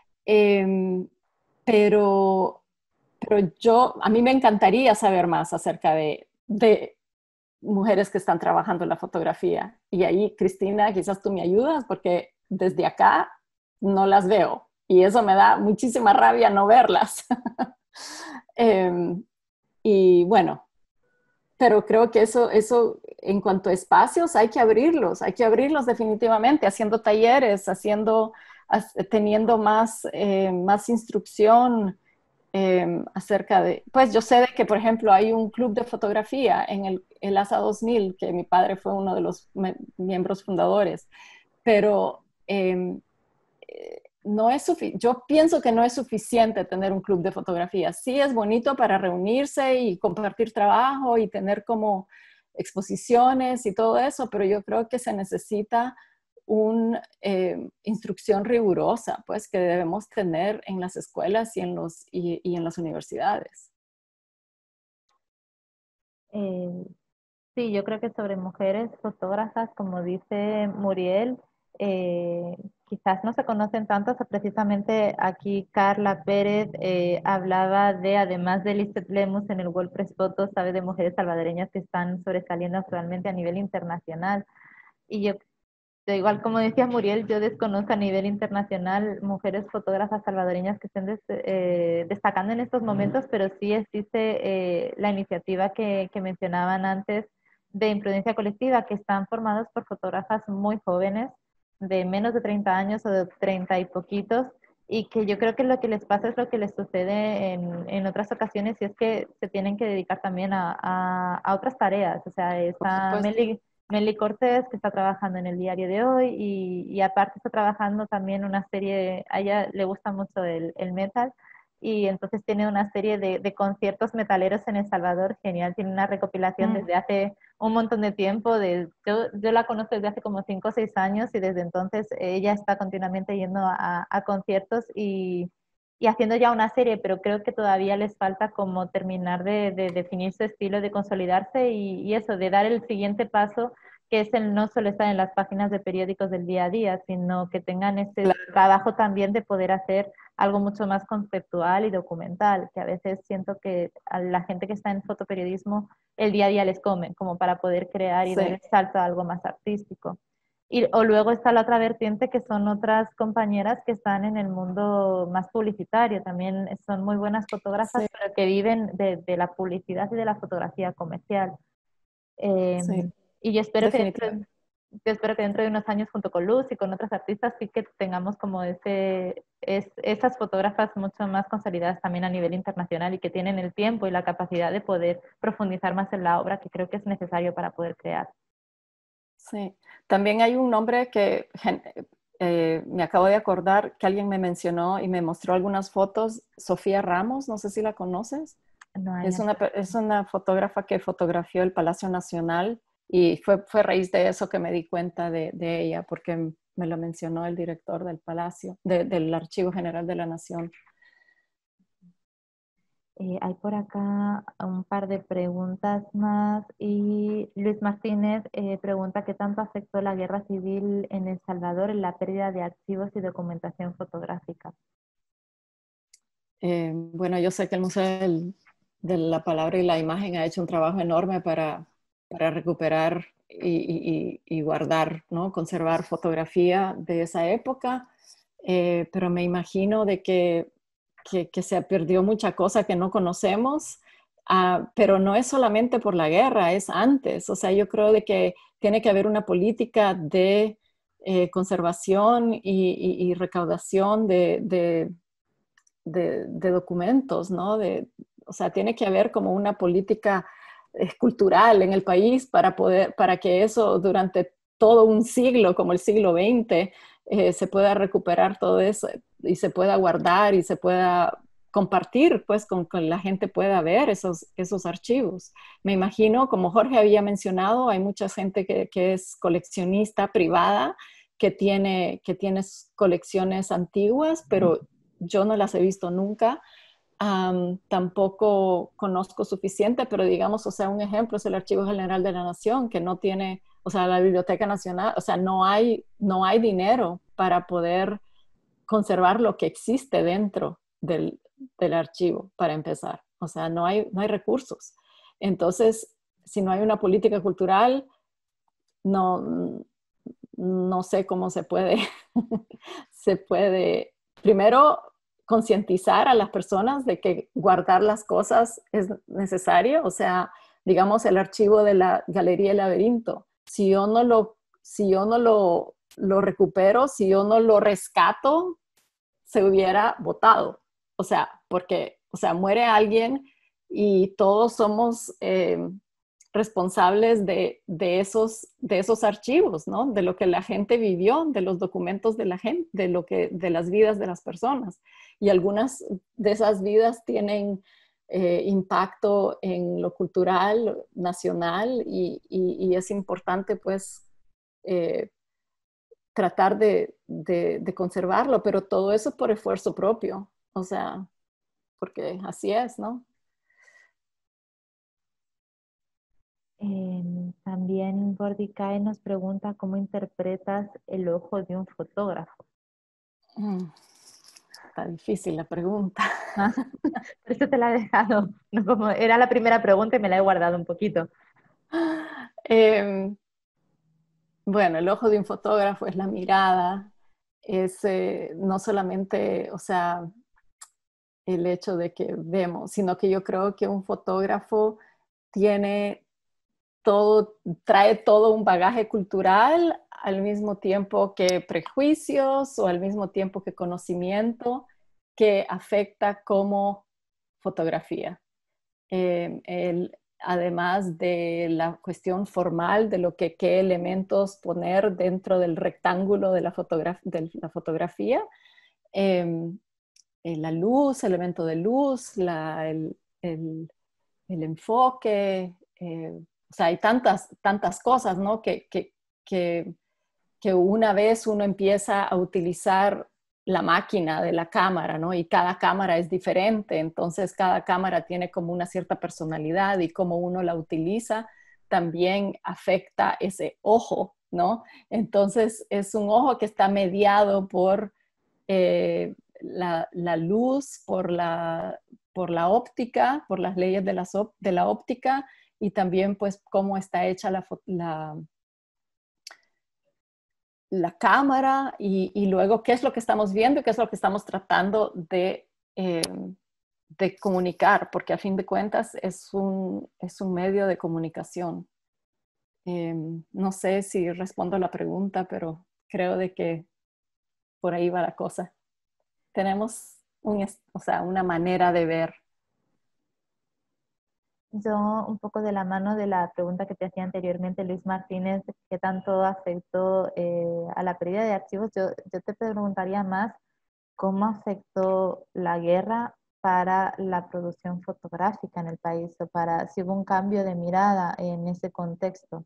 Pero a mí me encantaría saber más acerca de mujeres que están trabajando en la fotografía. Y ahí, Cristina, quizás tú me ayudas porque desde acá no las veo y eso me da muchísima rabia no verlas. Y bueno, pero creo que eso en cuanto a espacios hay que abrirlos definitivamente, haciendo talleres, teniendo más instrucción acerca de, pues yo sé de que, por ejemplo, hay un club de fotografía en el ASA 2000, que mi padre fue uno de los miembros fundadores, pero no es yo pienso que no es suficiente tener un club de fotografía. Sí es bonito para reunirse y compartir trabajo y tener como exposiciones y todo eso, pero yo creo que se necesita una instrucción rigurosa, pues, que debemos tener en las escuelas y en las universidades. Sí, yo creo que sobre mujeres fotógrafas, como dice Muriel, quizás no se conocen tanto. O sea, precisamente aquí Carla Pérez hablaba de, además de Lisbeth Lemus en el World Press Photo, sabe de mujeres salvadoreñas que están sobresaliendo actualmente a nivel internacional. Y yo, igual como decía Muriel, yo desconozco a nivel internacional mujeres fotógrafas salvadoreñas que estén destacando en estos momentos, pero sí existe la iniciativa que mencionaban antes de Imprudencia Colectiva, que están formados por fotógrafas muy jóvenes, de menos de 30 años o de 30 y poquitos, y que yo creo que lo que les pasa es lo que les sucede en otras ocasiones, y es que se tienen que dedicar también a otras tareas. O sea, Por está supuesto. Meli Cortés, que está trabajando en el Diario de Hoy, y aparte está trabajando también una serie, a ella le gusta mucho el metal, y entonces tiene una serie de conciertos metaleros en El Salvador, genial. Tiene una recopilación desde hace un montón de tiempo. Yo la conozco desde hace como 5 o 6 años, y desde entonces ella está continuamente yendo a conciertos y haciendo ya una serie, pero creo que todavía les falta como terminar de definir su estilo, de consolidarse y eso, de dar el siguiente paso, que es el no solo estar en las páginas de periódicos del día a día, sino que tengan este Claro. trabajo también de poder hacer algo mucho más conceptual y documental, que a veces siento que a la gente que está en fotoperiodismo el día a día les come, como para poder crear y dar Sí. el salto a algo más artístico. O luego está la otra vertiente, que son otras compañeras que están en el mundo más publicitario. También son muy buenas fotógrafas, Sí, pero que viven de la publicidad y de la fotografía comercial. Eh, sí, y definitivamente. yo espero que dentro de unos años, junto con Luz y con otras artistas, sí que tengamos como esas fotógrafas mucho más consolidadas también a nivel internacional, y que tienen el tiempo y la capacidad de poder profundizar más en la obra, que creo que es necesario para poder crear. Sí. También hay un nombre que me acabo de acordar que alguien me mencionó y me mostró algunas fotos, Sofía Ramos, no sé si la conoces. No hay Es una fotógrafa que fotografió el Palacio Nacional y fue a raíz de eso que me di cuenta de ella, porque me lo mencionó el director del Palacio, del Archivo General de la Nación. Hay por acá un par de preguntas más, y Luis Martínez pregunta qué tanto afectó la guerra civil en El Salvador en la pérdida de archivos y documentación fotográfica. Bueno, yo sé que el Museo de la Palabra y la Imagen ha hecho un trabajo enorme para recuperar y guardar, ¿no? Conservar fotografía de esa época, pero me imagino de que se perdió mucha cosa que no conocemos, pero no es solamente por la guerra, es antes. O sea, yo creo de que tiene que haber una política de conservación y recaudación de documentos, ¿no? O sea, tiene que haber como una política cultural en el país para que eso durante todo un siglo, como el siglo XX, se pueda recuperar todo eso y se pueda guardar y se pueda compartir, pues, con la gente pueda ver esos archivos. Me imagino, como Jorge había mencionado, hay mucha gente que es coleccionista privada, que tiene colecciones antiguas, pero yo no las he visto nunca. Tampoco conozco suficiente, pero digamos, o sea, un ejemplo es el Archivo General de la Nación, que no tiene, o sea, la Biblioteca Nacional, o sea, no hay dinero para poder conservar lo que existe dentro del archivo, para empezar. O sea, no hay recursos. Entonces, si no hay una política cultural, no, no sé cómo se puede primero concientizar a las personas de que guardar las cosas es necesario. O sea, digamos el archivo de la Galería El Laberinto. Si yo no lo recupero, si yo no lo rescato, se hubiera botado. O sea, porque o sea, muere alguien y todos somos responsables de esos archivos, ¿no? De lo que la gente vivió, de los documentos de la gente, de las vidas de las personas. Y algunas de esas vidas tienen impacto en lo cultural, nacional, y es importante, pues, tratar de conservarlo, pero todo eso por esfuerzo propio, o sea, porque así es, ¿no? También Bordicae nos pregunta cómo interpretas el ojo de un fotógrafo. Está difícil la pregunta. Por eso te la he dejado. No, como era la primera pregunta y me la he guardado un poquito. Bueno, el ojo de un fotógrafo es la mirada, es no solamente, o sea, el hecho de que vemos, sino que yo creo que un fotógrafo tiene todo, trae todo un bagaje cultural al mismo tiempo que prejuicios o al mismo tiempo que conocimiento que afecta como fotografía. Además de la cuestión formal de lo que qué elementos poner dentro del rectángulo de la fotografía, la luz, elemento de luz, el enfoque, o sea, hay tantas cosas, ¿no? Que una vez uno empieza a utilizar la máquina de la cámara, ¿no? Y cada cámara es diferente, entonces cada cámara tiene como una cierta personalidad y cómo uno la utiliza también afecta ese ojo, ¿no? Entonces es un ojo que está mediado por la luz, por la óptica, por las leyes de la óptica y también pues cómo está hecha la cámara y luego qué es lo que estamos viendo y qué es lo que estamos tratando de comunicar, porque a fin de cuentas es un medio de comunicación. No sé si respondo a la pregunta, pero creo de que por ahí va la cosa. Tenemos o sea, una manera de ver. Yo, un poco de la mano de la pregunta que te hacía anteriormente Luis Martínez, ¿qué tanto afectó a la pérdida de archivos? Yo te preguntaría más cómo afectó la guerra para la producción fotográfica en el país, o para si hubo un cambio de mirada en ese contexto.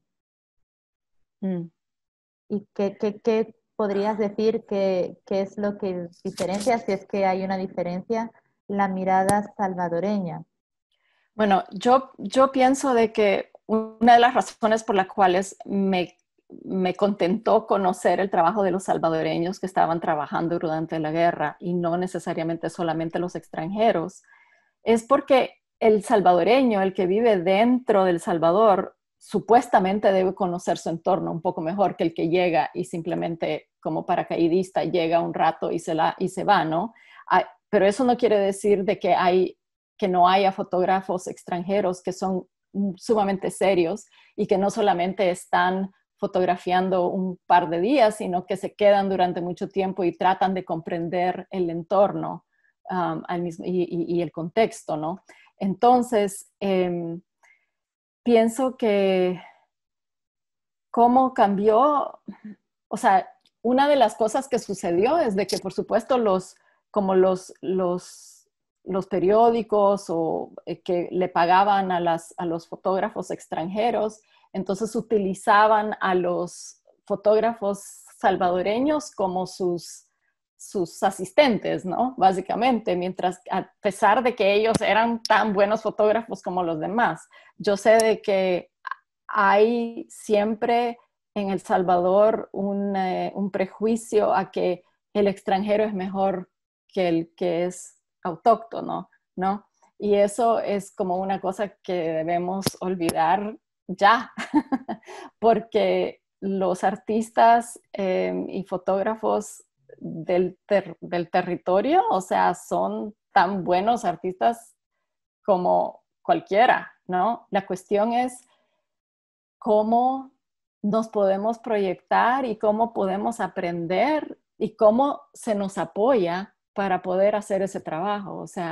¿Y qué podrías decir que es lo que diferencia, si es que hay una diferencia, la mirada salvadoreña? Bueno, yo pienso de que una de las razones por las cuales me contentó conocer el trabajo de los salvadoreños que estaban trabajando durante la guerra y no necesariamente solamente los extranjeros, es porque el salvadoreño, el que vive dentro del Salvador, supuestamente debe conocer su entorno un poco mejor que el que llega y simplemente como paracaidista llega un rato y se va, ¿no? Pero eso no quiere decir de que no haya fotógrafos extranjeros que son sumamente serios y que no solamente están fotografiando un par de días, sino que se quedan durante mucho tiempo y tratan de comprender el entorno y el contexto, ¿no? Entonces, pienso que cómo cambió, o sea, una de las cosas que sucedió es de que, por supuesto, como los periódicos o que le pagaban a los fotógrafos extranjeros, entonces utilizaban a los fotógrafos salvadoreños como sus asistentes, ¿no? Básicamente, mientras a pesar de que ellos eran tan buenos fotógrafos como los demás. Yo sé de que hay siempre en El Salvador un prejuicio a que el extranjero es mejor que el que es autóctono, ¿no? Y eso es como una cosa que debemos olvidar ya, porque los artistas y fotógrafos del territorio, o sea, son tan buenos artistas como cualquiera, ¿no? La cuestión es cómo nos podemos proyectar y cómo podemos aprender y cómo se nos apoya para poder hacer ese trabajo. O sea,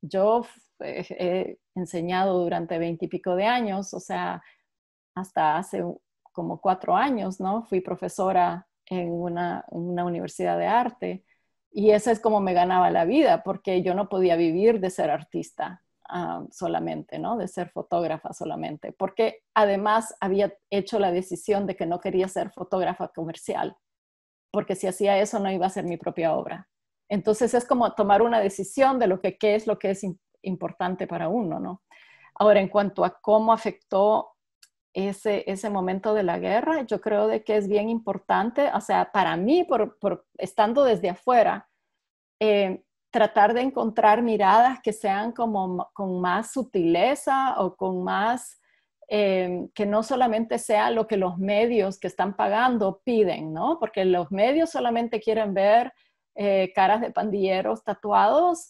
yo he enseñado durante 20 y pico de años, o sea, hasta hace como 4 años, ¿no? Fui profesora en una universidad de arte y esa es como me ganaba la vida, porque yo no podía vivir de ser artista solamente, ¿no? De ser fotógrafa solamente, porque además había hecho la decisión de que no quería ser fotógrafa comercial, porque si hacía eso no iba a ser mi propia obra. Entonces es como tomar una decisión de qué es lo que es importante para uno, ¿no? Ahora, en cuanto a cómo afectó ese momento de la guerra, yo creo de que es bien importante, o sea, para mí, por estando desde afuera, tratar de encontrar miradas que sean como con más sutileza o con más, que no solamente sea lo que los medios que están pagando piden, ¿no? Porque los medios solamente quieren ver caras de pandilleros tatuados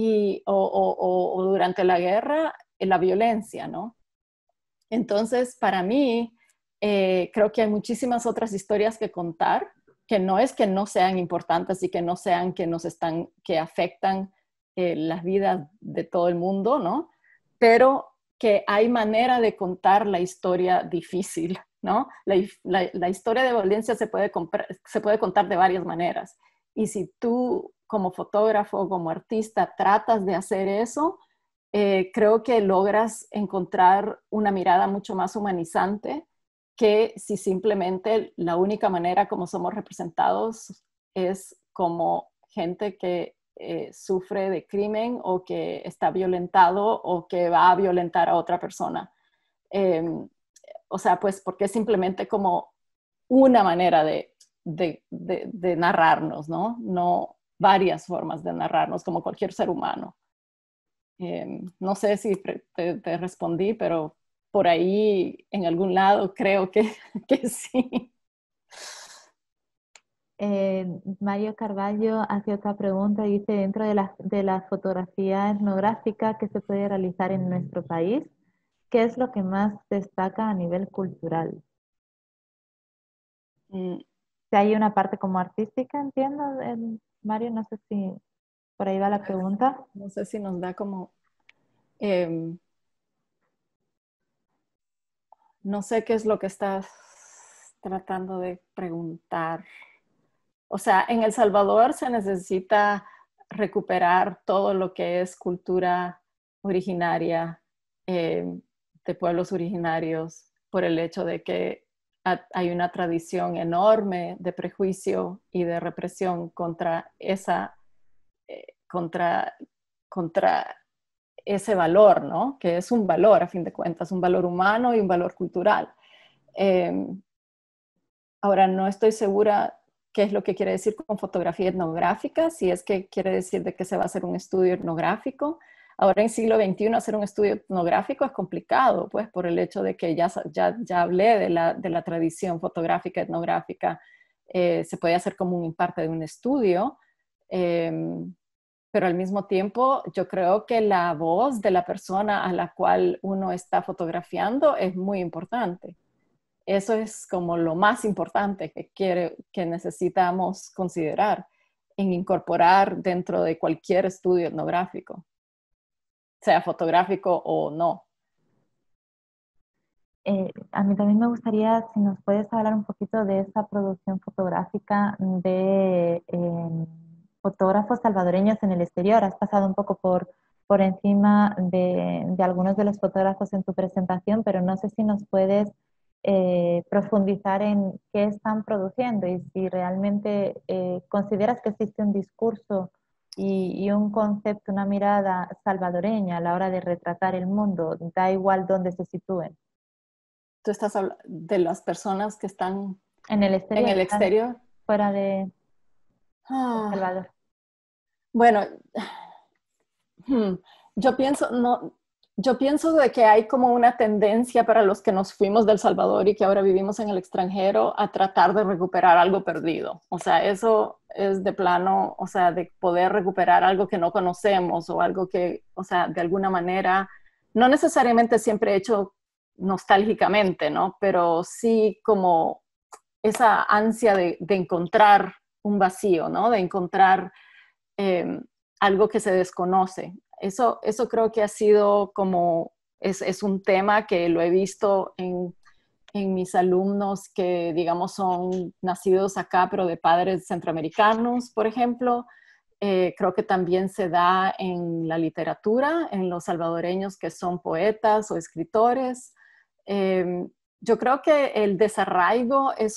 o durante la guerra la violencia, ¿no? Entonces, para mí, creo que hay muchísimas otras historias que contar, que no es que no sean importantes y que no sean que afectan las vidas de todo el mundo, ¿no? Pero que hay manera de contar la historia difícil, ¿no? La historia de violencia se puede contar de varias maneras. Y si tú, como fotógrafo, como artista, tratas de hacer eso, creo que logras encontrar una mirada mucho más humanizante que si simplemente la única manera como somos representados es como gente que sufre de crimen o que está violentado o que va a violentar a otra persona. Eh, o sea, pues porque es simplemente como una manera de narrarnos, ¿no? No varias formas de narrarnos como cualquier ser humano. No sé si te respondí, pero por ahí en algún lado creo que, que sí. Mario Carballo hace otra pregunta, dice, dentro de la fotografía etnográfica que se puede realizar en nuestro país, ¿qué es lo que más destaca a nivel cultural? Si hay una parte como artística, entiendo, Mario, no sé si por ahí va la pregunta. No sé si nos da como... eh, no sé qué es lo que estás tratando de preguntar. O sea, en El Salvador se necesita recuperar todo lo que es cultura originaria de pueblos originarios por el hecho de que hay una tradición enorme de prejuicio y de represión contra contra, contra ese valor, ¿no? Que es un valor, a fin de cuentas, un valor humano y un valor cultural. Eh, Ahora, no estoy segura qué es lo que quiere decir con fotografía etnográfica, si es que quiere decir de que se va a hacer un estudio etnográfico. Ahora en siglo XXI hacer un estudio etnográfico es complicado, pues por el hecho de que ya hablé de la tradición fotográfica etnográfica, se puede hacer como un parte de un estudio, pero al mismo tiempo yo creo que la voz de la persona a la cual uno está fotografiando es muy importante. Eso es como lo más importante que necesitamos considerar en incorporar dentro de cualquier estudio etnográfico, sea fotográfico o no. A mí también me gustaría, si nos puedes hablar un poquito de esa producción fotográfica de fotógrafos salvadoreños en el exterior. Has pasado un poco por encima de algunos de los fotógrafos en tu presentación, pero no sé si nos puedes profundizar en qué están produciendo y si realmente consideras que existe un discurso y un concepto, una mirada salvadoreña a la hora de retratar el mundo, da igual dónde se sitúen. Tú estás hablando de las personas que están en el exterior. En el exterior. Fuera de El Salvador. Bueno, yo pienso de que hay como una tendencia para los que nos fuimos del Salvador y que ahora vivimos en el extranjero a tratar de recuperar algo perdido. O sea, eso es de plano, o sea, de poder recuperar algo que no conocemos o algo que, o sea, de alguna manera, no necesariamente siempre hecho nostálgicamente, ¿no? Pero sí como esa ansia de encontrar un vacío, ¿no? De encontrar algo que se desconoce. Eso creo que ha sido como, es un tema que lo he visto en mis alumnos que, digamos, son nacidos acá, pero de padres centroamericanos, por ejemplo. Creo que también se da en la literatura, en los salvadoreños que son poetas o escritores. Yo creo que el desarraigo es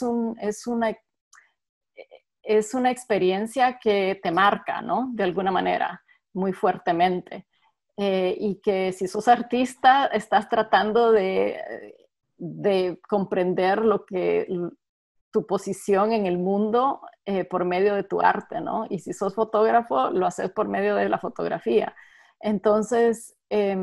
una experiencia que te marca, ¿no? De alguna manera, muy fuertemente. Y que si sos artista, estás tratando de comprender tu posición en el mundo por medio de tu arte, ¿no? Y si sos fotógrafo, lo haces por medio de la fotografía. Entonces,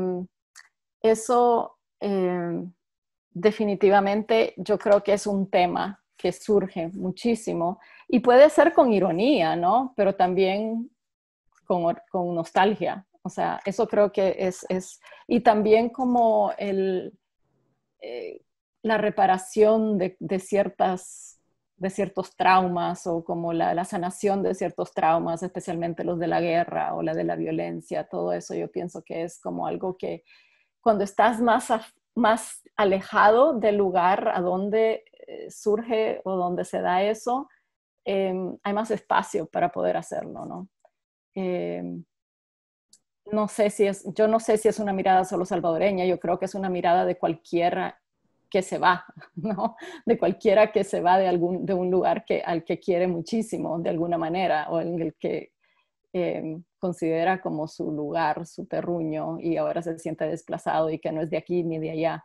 eso definitivamente yo creo que es un tema que surge muchísimo y puede ser con ironía, ¿no? Pero también con nostalgia. O sea, eso creo que y también como la reparación de ciertos traumas o como la sanación de ciertos traumas, especialmente los de la guerra o la de la violencia, todo eso yo pienso que es como algo que cuando estás más alejado del lugar a donde surge o donde se da eso, hay más espacio para poder hacerlo, ¿no? Yo no sé si es una mirada solo salvadoreña, yo creo que es una mirada de cualquiera que se va, ¿no? De cualquiera que se va de un lugar al que quiere muchísimo, de alguna manera, o en el que considera como su lugar, su terruño, y ahora se siente desplazado y que no es de aquí ni de allá.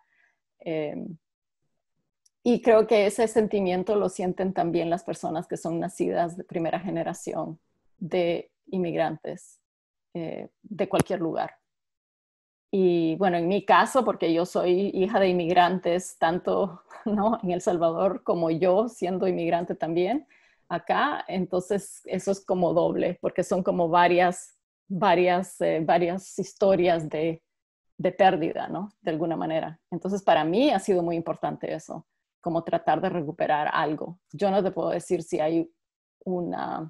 Y creo que ese sentimiento lo sienten también las personas que son nacidas de primera generación de inmigrantes de cualquier lugar. Y bueno, en mi caso, porque yo soy hija de inmigrantes, tanto ¿no? en El Salvador como yo siendo inmigrante también acá, entonces eso es como doble, porque son como varias historias de pérdida, ¿no? De alguna manera. Entonces para mí ha sido muy importante eso, como tratar de recuperar algo. Yo no te puedo decir si hay una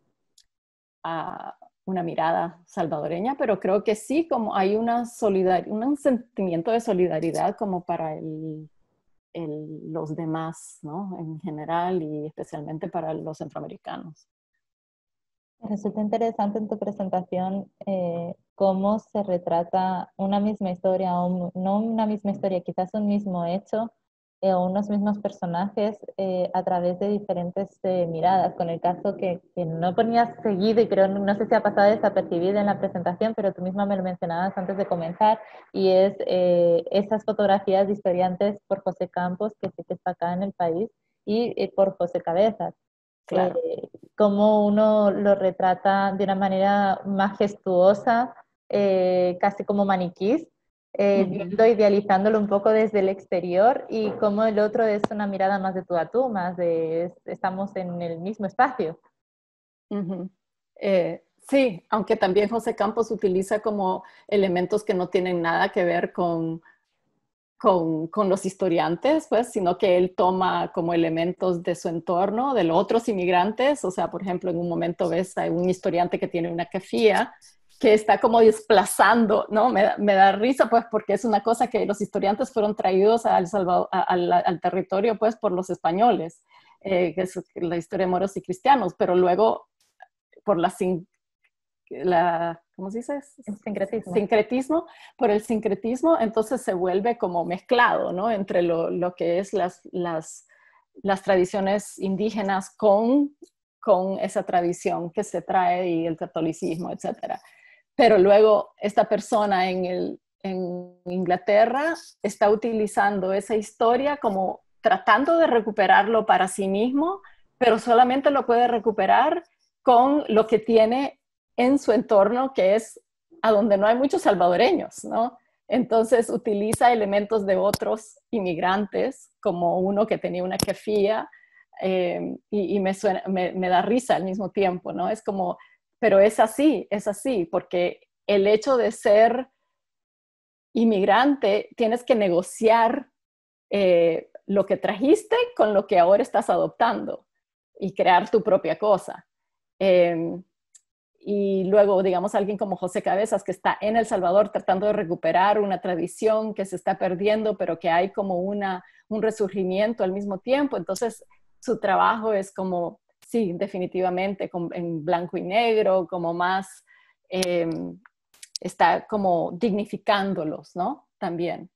mirada salvadoreña, pero creo que sí, como hay un sentimiento de solidaridad como para los demás, ¿no? En general y especialmente para los centroamericanos. Resulta interesante en tu presentación cómo se retrata una misma historia, o no una misma historia, quizás un mismo hecho o unos mismos personajes a través de diferentes miradas, con el caso que no ponías seguido y creo, no sé si ha pasado desapercibido en la presentación, pero tú misma me lo mencionabas antes de comenzar, y es esas fotografías de historiantes por José Campos, que sí que está acá en el país, y por José Cabezas. Claro. Cómo uno lo retrata de una manera majestuosa, casi como maniquís, viendo, idealizándolo un poco desde el exterior, y cómo el otro es una mirada más de tú a tú, más de estamos en el mismo espacio. Sí, aunque también José Campos utiliza como elementos que no tienen nada que ver con los historiantes, pues, sino que él toma como elementos de su entorno, de los otros inmigrantes. O sea, por ejemplo, en un momento ves a un historiante que tiene una kefía que está como desplazando, ¿no? Me da risa, pues, porque es una cosa que los historiantes fueron traídos a El Salvador, al territorio, pues, por los españoles, que es la historia de moros y cristianos, pero luego por ¿cómo se dice? El sincretismo. Sincretismo, por el sincretismo, entonces se vuelve como mezclado, ¿no? Entre lo que es las tradiciones indígenas con esa tradición que se trae y el catolicismo, etc. Pero luego esta persona en Inglaterra está utilizando esa historia como tratando de recuperarlo para sí mismo, pero solamente lo puede recuperar con lo que tiene en su entorno, que es a donde no hay muchos salvadoreños, ¿no? Entonces utiliza elementos de otros inmigrantes, como uno que tenía una kefía, y me da risa al mismo tiempo, ¿no? Es como, pero es así, porque el hecho de ser inmigrante, tienes que negociar lo que trajiste con lo que ahora estás adoptando y crear tu propia cosa. y luego, digamos, alguien como José Cabezas, que está en El Salvador tratando de recuperar una tradición que se está perdiendo, pero que hay como un resurgimiento al mismo tiempo. Entonces, su trabajo es como, sí, definitivamente, en blanco y negro, como más, está como dignificándolos, ¿no? También,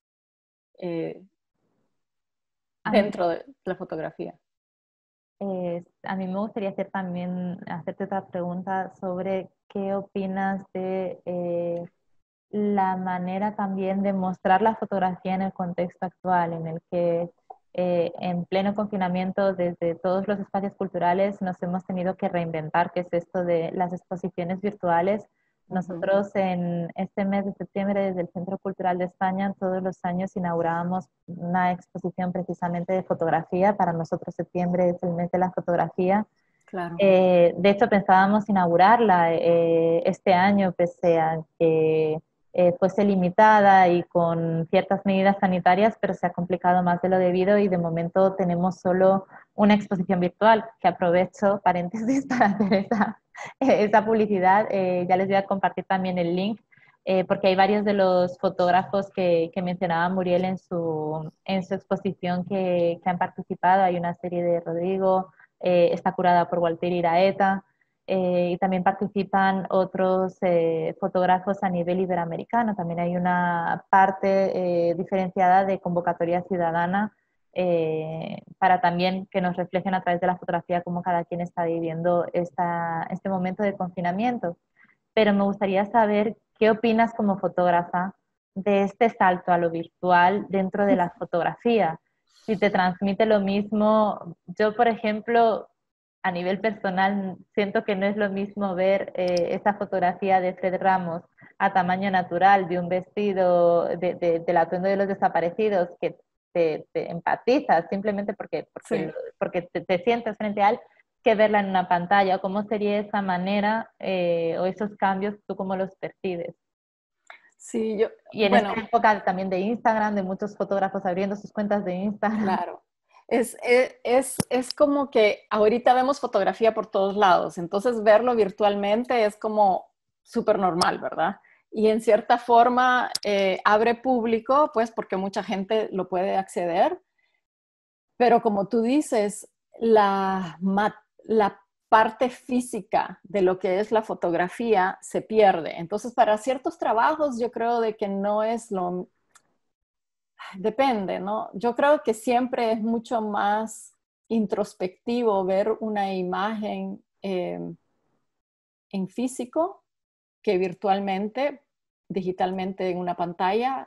A mí, dentro de la fotografía. a mí me gustaría hacerte otra pregunta sobre qué opinas de la manera también de mostrar la fotografía en el contexto actual, en el que en pleno confinamiento, desde todos los espacios culturales, nos hemos tenido que reinventar, que es esto de las exposiciones virtuales. Ujú. Nosotros en este mes de septiembre, desde el Centro Cultural de España, todos los años inaugurábamos una exposición precisamente de fotografía. Para nosotros septiembre es el mes de la fotografía. Claro. De hecho, pensábamos inaugurarla este año, pese a que fuese limitada y con ciertas medidas sanitarias, pero se ha complicado más de lo debido y de momento tenemos solo una exposición virtual, que aprovecho, paréntesis, para hacer esa publicidad. Ya les voy a compartir también el link, porque hay varios de los fotógrafos que mencionaba Muriel en su exposición que han participado. Hay una serie de Rodrigo, está curada por Walter Iraeta, y también participan otros fotógrafos a nivel iberoamericano. También hay una parte diferenciada de convocatoria ciudadana para también que nos reflejen a través de la fotografía cómo cada quien está viviendo este momento de confinamiento. Pero me gustaría saber qué opinas como fotógrafa de este salto a lo virtual dentro de la fotografía. Si te transmite lo mismo, yo por ejemplo, a nivel personal, siento que no es lo mismo ver esa fotografía de Fred Ramos a tamaño natural de un vestido del atuendo de los desaparecidos, que te empatizas simplemente Sí. porque te sientes frente a él, que verla en una pantalla. ¿Cómo sería esa manera o esos cambios, tú cómo los percibes? Sí, Y en esta bueno, época también de Instagram, de muchos fotógrafos abriendo sus cuentas de Instagram. claro. Es como que ahorita vemos fotografía por todos lados, entonces verlo virtualmente es como súper normal, ¿verdad? Y en cierta forma abre público, pues porque mucha gente lo puede acceder, pero como tú dices, la parte física de lo que es la fotografía se pierde. Entonces, para ciertos trabajos yo creo de que no es lo. Depende, ¿no? Yo creo que siempre es mucho más introspectivo ver una imagen en físico que virtualmente, digitalmente en una pantalla.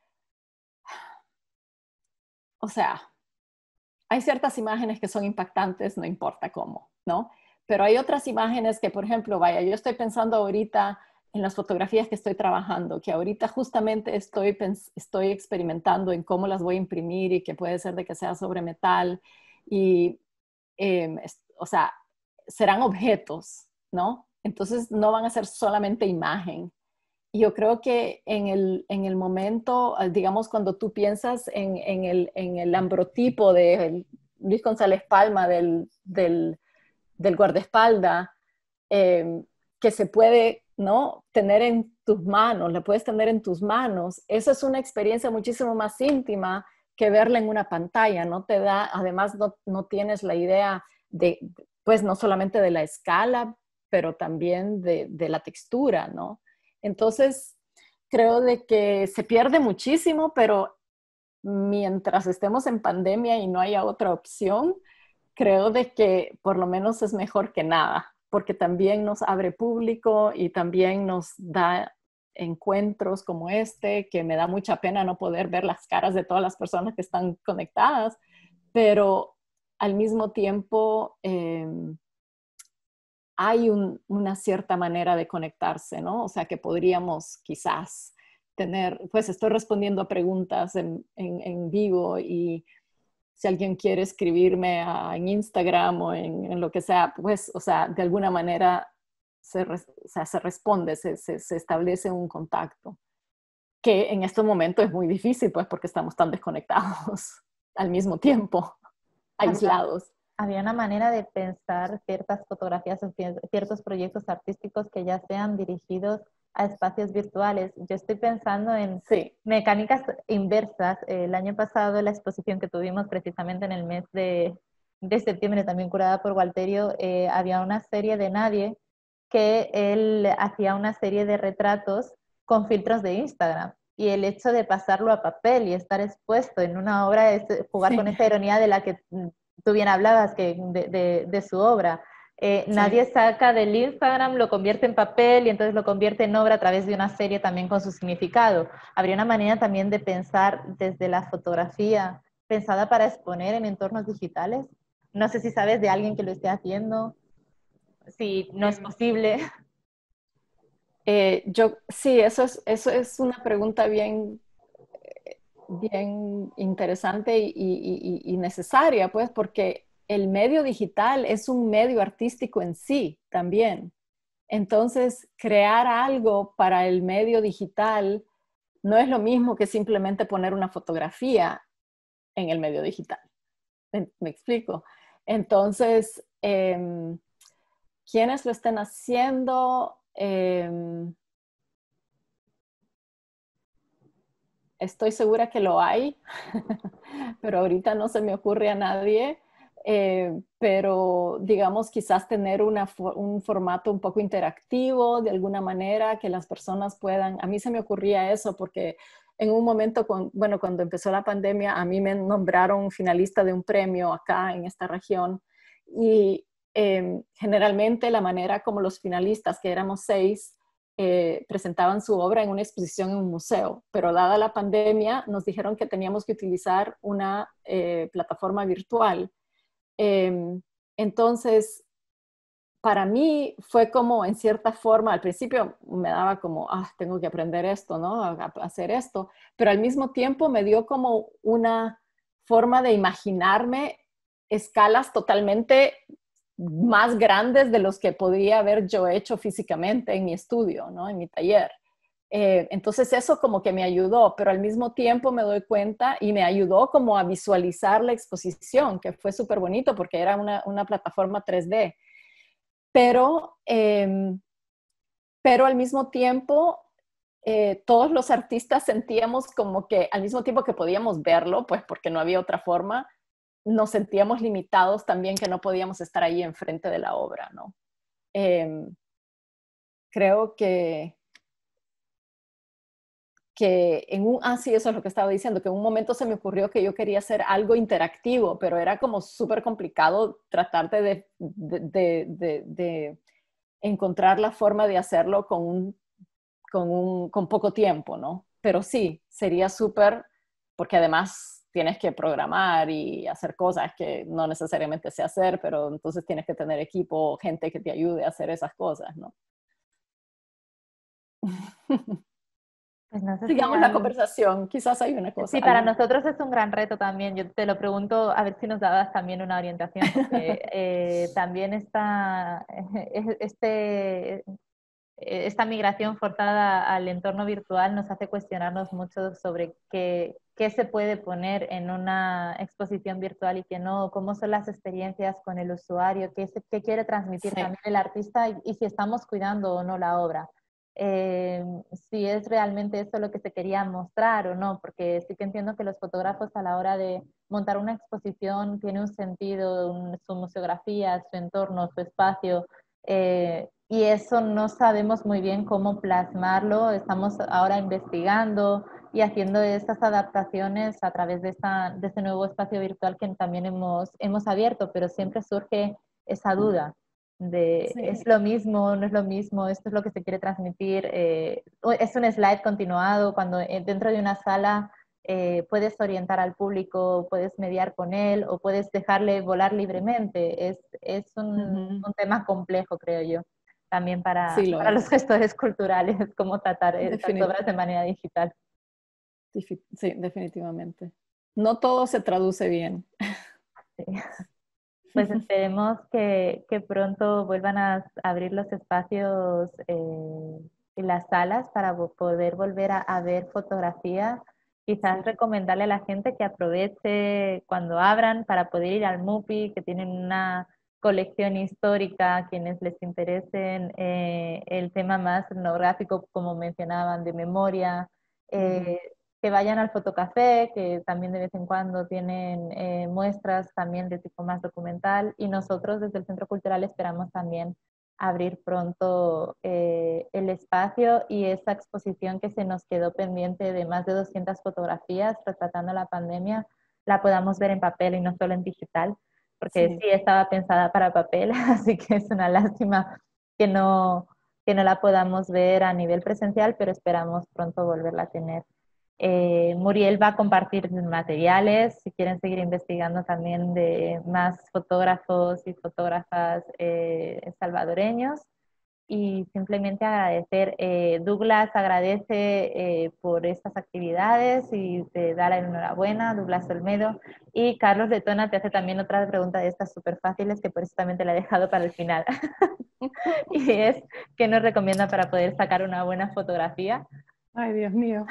O sea, hay ciertas imágenes que son impactantes, no importa cómo, ¿no? Pero hay otras imágenes que, por ejemplo, vaya, yo estoy pensando ahorita en las fotografías que estoy trabajando, que ahorita justamente estoy experimentando en cómo las voy a imprimir y que puede ser de que sea sobre metal y, o sea, serán objetos, ¿no? Entonces no van a ser solamente imagen. Y yo creo que en el momento, digamos, cuando tú piensas en el ambrotipo de Luis González Palma, del guardaespaldas, que se puede, ¿no? Tener en tus manos, la puedes tener en tus manos. Esa es una experiencia muchísimo más íntima que verla en una pantalla, ¿no? Te da, además no tienes la idea de, pues no solamente de la escala, pero también de la textura, ¿no? Entonces, creo de que se pierde muchísimo, pero mientras estemos en pandemia y no haya otra opción, creo de que por lo menos es mejor que nada, porque también nos abre público y también nos da encuentros como este, que me da mucha pena no poder ver las caras de todas las personas que están conectadas, pero al mismo tiempo hay una cierta manera de conectarse, ¿no? O sea, que podríamos quizás tener, pues estoy respondiendo a preguntas en vivo y si alguien quiere escribirme en Instagram o en lo que sea, pues, o sea, de alguna manera o sea, se responde, se establece un contacto, que en este momento es muy difícil, pues, porque estamos tan desconectados al mismo tiempo, aislados. había una manera de pensar ciertas fotografías o ciertos proyectos artísticos que ya sean dirigidos a espacios virtuales. Yo estoy pensando en Sí. mecánicas inversas. El año pasado, la exposición que tuvimos precisamente en el mes de septiembre, también curada por Walterio, había una serie de Nadie que él hacía una serie de retratos con filtros de Instagram. Y el hecho de pasarlo a papel y estar expuesto en una obra es jugar con esa ironía de la que tú bien hablabas de su obra. Nadie saca del Instagram, lo convierte en papel y entonces lo convierte en obra a través de una serie también con su significado. Habría una manera también de pensar desde la fotografía, pensada para exponer en entornos digitales. No sé si sabes de alguien que lo esté haciendo, si no es posible. Sí, eso es una pregunta bien, bien interesante y necesaria, pues, porque el medio digital es un medio artístico en sí también. Entonces, crear algo para el medio digital no es lo mismo que simplemente poner una fotografía en el medio digital. ¿Me explico? Entonces, ¿quiénes lo estén haciendo? Estoy segura que lo hay, pero ahorita no se me ocurre a nadie. Pero digamos, quizás tener un formato un poco interactivo de alguna manera, que las personas puedan, a mí se me ocurría eso porque en un momento, bueno, cuando empezó la pandemia, a mí me nombraron finalista de un premio acá en esta región y generalmente la manera como los finalistas, que éramos 6, presentaban su obra en una exposición en un museo, pero dada la pandemia nos dijeron que teníamos que utilizar una plataforma virtual. Entonces, para mí fue como en cierta forma, al principio me daba como, tengo que aprender esto, ¿no? A hacer esto, pero al mismo tiempo me dio como una forma de imaginarme escalas totalmente más grandes de los que podría haber yo hecho físicamente en mi estudio, ¿no? En mi taller. Entonces eso como que me ayudó, pero al mismo tiempo me doy cuenta y me ayudó como a visualizar la exposición, que fue súper bonito porque era una plataforma 3D. Pero, pero al mismo tiempo, todos los artistas sentíamos como que al mismo tiempo que podíamos verlo, pues porque no había otra forma, nos sentíamos limitados también que no podíamos estar ahí enfrente de la obra, ¿no? Creo que sí, eso es lo que estaba diciendo, que en un momento se me ocurrió que yo quería hacer algo interactivo, pero era como súper complicado tratar de encontrar la forma de hacerlo con poco tiempo, ¿no? Pero sí, sería súper, porque además tienes que programar y hacer cosas que no necesariamente sé hacer, pero entonces tienes que tener equipo, gente que te ayude a hacer esas cosas, ¿no? Pues no sé si Sigamos la hay... conversación, quizás hay una cosa. Sí, para nosotros es un gran reto también. Yo te lo pregunto a ver si nos dabas también una orientación, porque también esta migración forzada al entorno virtual nos hace cuestionarnos mucho sobre qué se puede poner en una exposición virtual y qué no, cómo son las experiencias con el usuario, qué quiere transmitir también el artista y si estamos cuidando o no la obra. Si es realmente eso lo que se quería mostrar o no, porque sí que entiendo que los fotógrafos a la hora de montar una exposición tiene un sentido, su museografía, su entorno, su espacio, y eso no sabemos muy bien cómo plasmarlo. Estamos ahora investigando y haciendo estas adaptaciones a través de este nuevo espacio virtual que también hemos abierto, pero siempre surge esa duda de ¿es lo mismo, no es lo mismo? ¿Esto es lo que se quiere transmitir? ¿Es un slide continuado cuando dentro de una sala puedes orientar al público, puedes mediar con él o puedes dejarle volar libremente? Es un tema complejo, creo yo, también Sí, lo para los es. gestores culturales, cómo tratar estas Definit obras de manera digital. sí, definitivamente. No todo se traduce bien. Sí. Pues esperemos que pronto vuelvan a abrir los espacios y las salas para poder volver a ver fotografía Quizás recomendarle a la gente que aproveche cuando abran para poder ir al MUPI, que tienen una colección histórica, a quienes les interesen el tema más etnográfico, como mencionaban, de memoria, que vayan al fotocafé, que también de vez en cuando tienen muestras también de tipo más documental, y nosotros desde el Centro Cultural esperamos también abrir pronto el espacio y esa exposición que se nos quedó pendiente de más de 200 fotografías retratando la pandemia, la podamos ver en papel y no solo en digital, porque sí estaba pensada para papel, así que es una lástima que no la podamos ver a nivel presencial, pero esperamos pronto volverla a tener. Muriel va a compartir materiales, si quieren seguir investigando también de más fotógrafos y fotógrafas salvadoreños. Y simplemente agradecer, Douglas agradece por estas actividades y te da la enhorabuena, Douglas Olmedo. Y Carlos Letona te hace también otra pregunta de estas súper fáciles, que por eso también te la he dejado para el final. Y es, ¿qué nos recomienda para poder sacar una buena fotografía? Ay, Dios mío.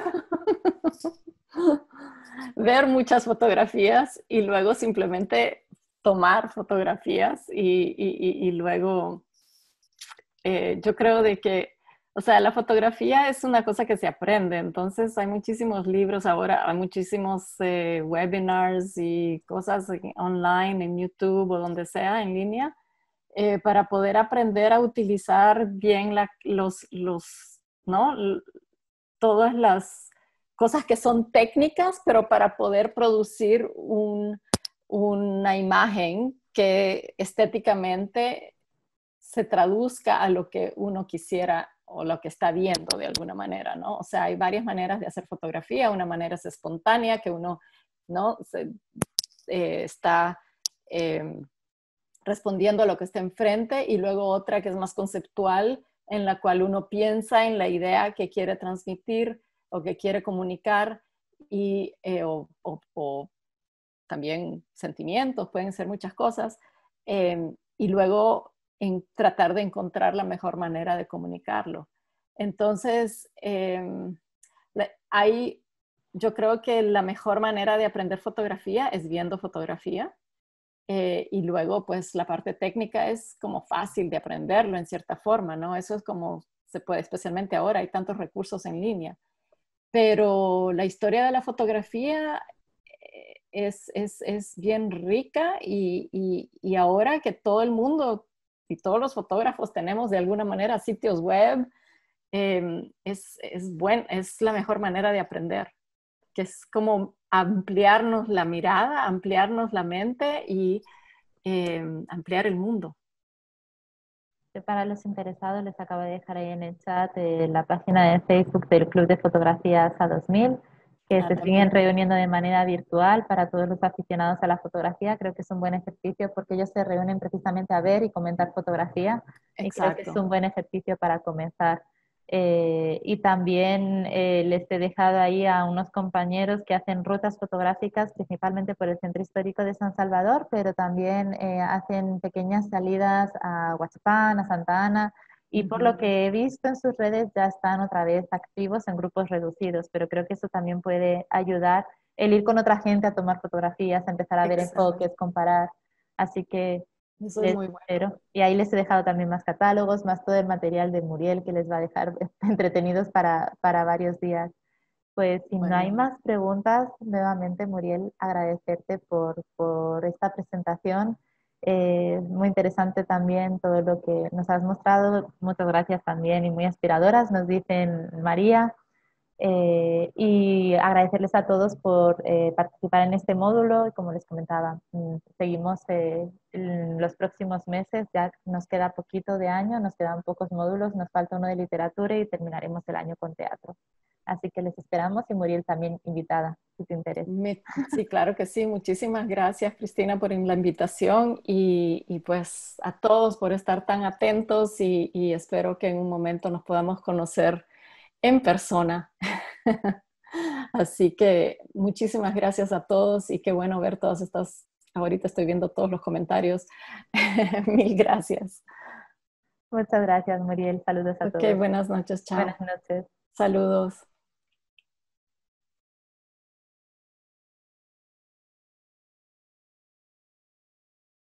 Ver muchas fotografías y luego simplemente tomar fotografías y luego yo creo de que, o sea, la fotografía es una cosa que se aprende, entonces hay muchísimos libros ahora, hay muchísimos webinars y cosas online en YouTube o donde sea, en línea, para poder aprender a utilizar bien ¿no? Todas las cosas que son técnicas, pero para poder producir una imagen que estéticamente se traduzca a lo que uno quisiera o lo que está viendo de alguna manera, ¿no? O sea, hay varias maneras de hacer fotografía. Una manera es espontánea, que uno, ¿no? Está respondiendo a lo que está enfrente, y luego otra que es más conceptual, en la cual uno piensa en la idea que quiere transmitir o que quiere comunicar, y, o también sentimientos, pueden ser muchas cosas, y luego en tratar de encontrar la mejor manera de comunicarlo. Entonces, yo creo que la mejor manera de aprender fotografía es viendo fotografía. Y luego, pues, la parte técnica es como fácil de aprenderlo en cierta forma, ¿no? Eso es como se puede, especialmente ahora, hay tantos recursos en línea. Pero la historia de la fotografía es bien rica, y ahora que todo el mundo y todos los fotógrafos tenemos de alguna manera sitios web, es la mejor manera de aprender, que es como ampliarnos la mirada, ampliarnos la mente y ampliar el mundo. Para los interesados les acabo de dejar ahí en el chat la página de Facebook del Club de Fotografías A2000, que se siguen reuniendo de manera virtual para todos los aficionados a la fotografía. Creo que es un buen ejercicio porque ellos se reúnen precisamente a ver y comentar fotografía. Exacto. Y creo que es un buen ejercicio para comenzar. Y también les he dejado ahí a unos compañeros que hacen rutas fotográficas principalmente por el centro histórico de San Salvador, pero también hacen pequeñas salidas a Huachapán, a Santa Ana, y por lo que he visto en sus redes ya están otra vez activos en grupos reducidos, pero creo que eso también puede ayudar el ir con otra gente a tomar fotografías, a empezar a ver enfoques, comparar. Así que eso es muy bueno. Y ahí les he dejado también más catálogos, más todo el material de Muriel, que les va a dejar entretenidos para varios días. Pues si no hay más preguntas, nuevamente Muriel, agradecerte por esta presentación. Muy interesante también todo lo que nos has mostrado. Muchas gracias también y muy inspiradoras, nos dicen María. Y agradecerles a todos por participar en este módulo. Y como les comentaba, seguimos en los próximos meses, ya nos queda poquito de año, nos quedan pocos módulos, nos falta uno de literatura y terminaremos el año con teatro. Así que les esperamos, y Muriel también invitada, si te interesa. Sí, claro que sí. Muchísimas gracias, Cristina, por la invitación, y pues a todos por estar tan atentos, y espero que en un momento nos podamos conocer en persona. Así que muchísimas gracias a todos, y qué bueno ver todas estas, ahorita estoy viendo todos los comentarios. Mil gracias. Muchas gracias, Muriel. Saludos a todos. Ok, buenas noches, chao. Buenas noches. Saludos.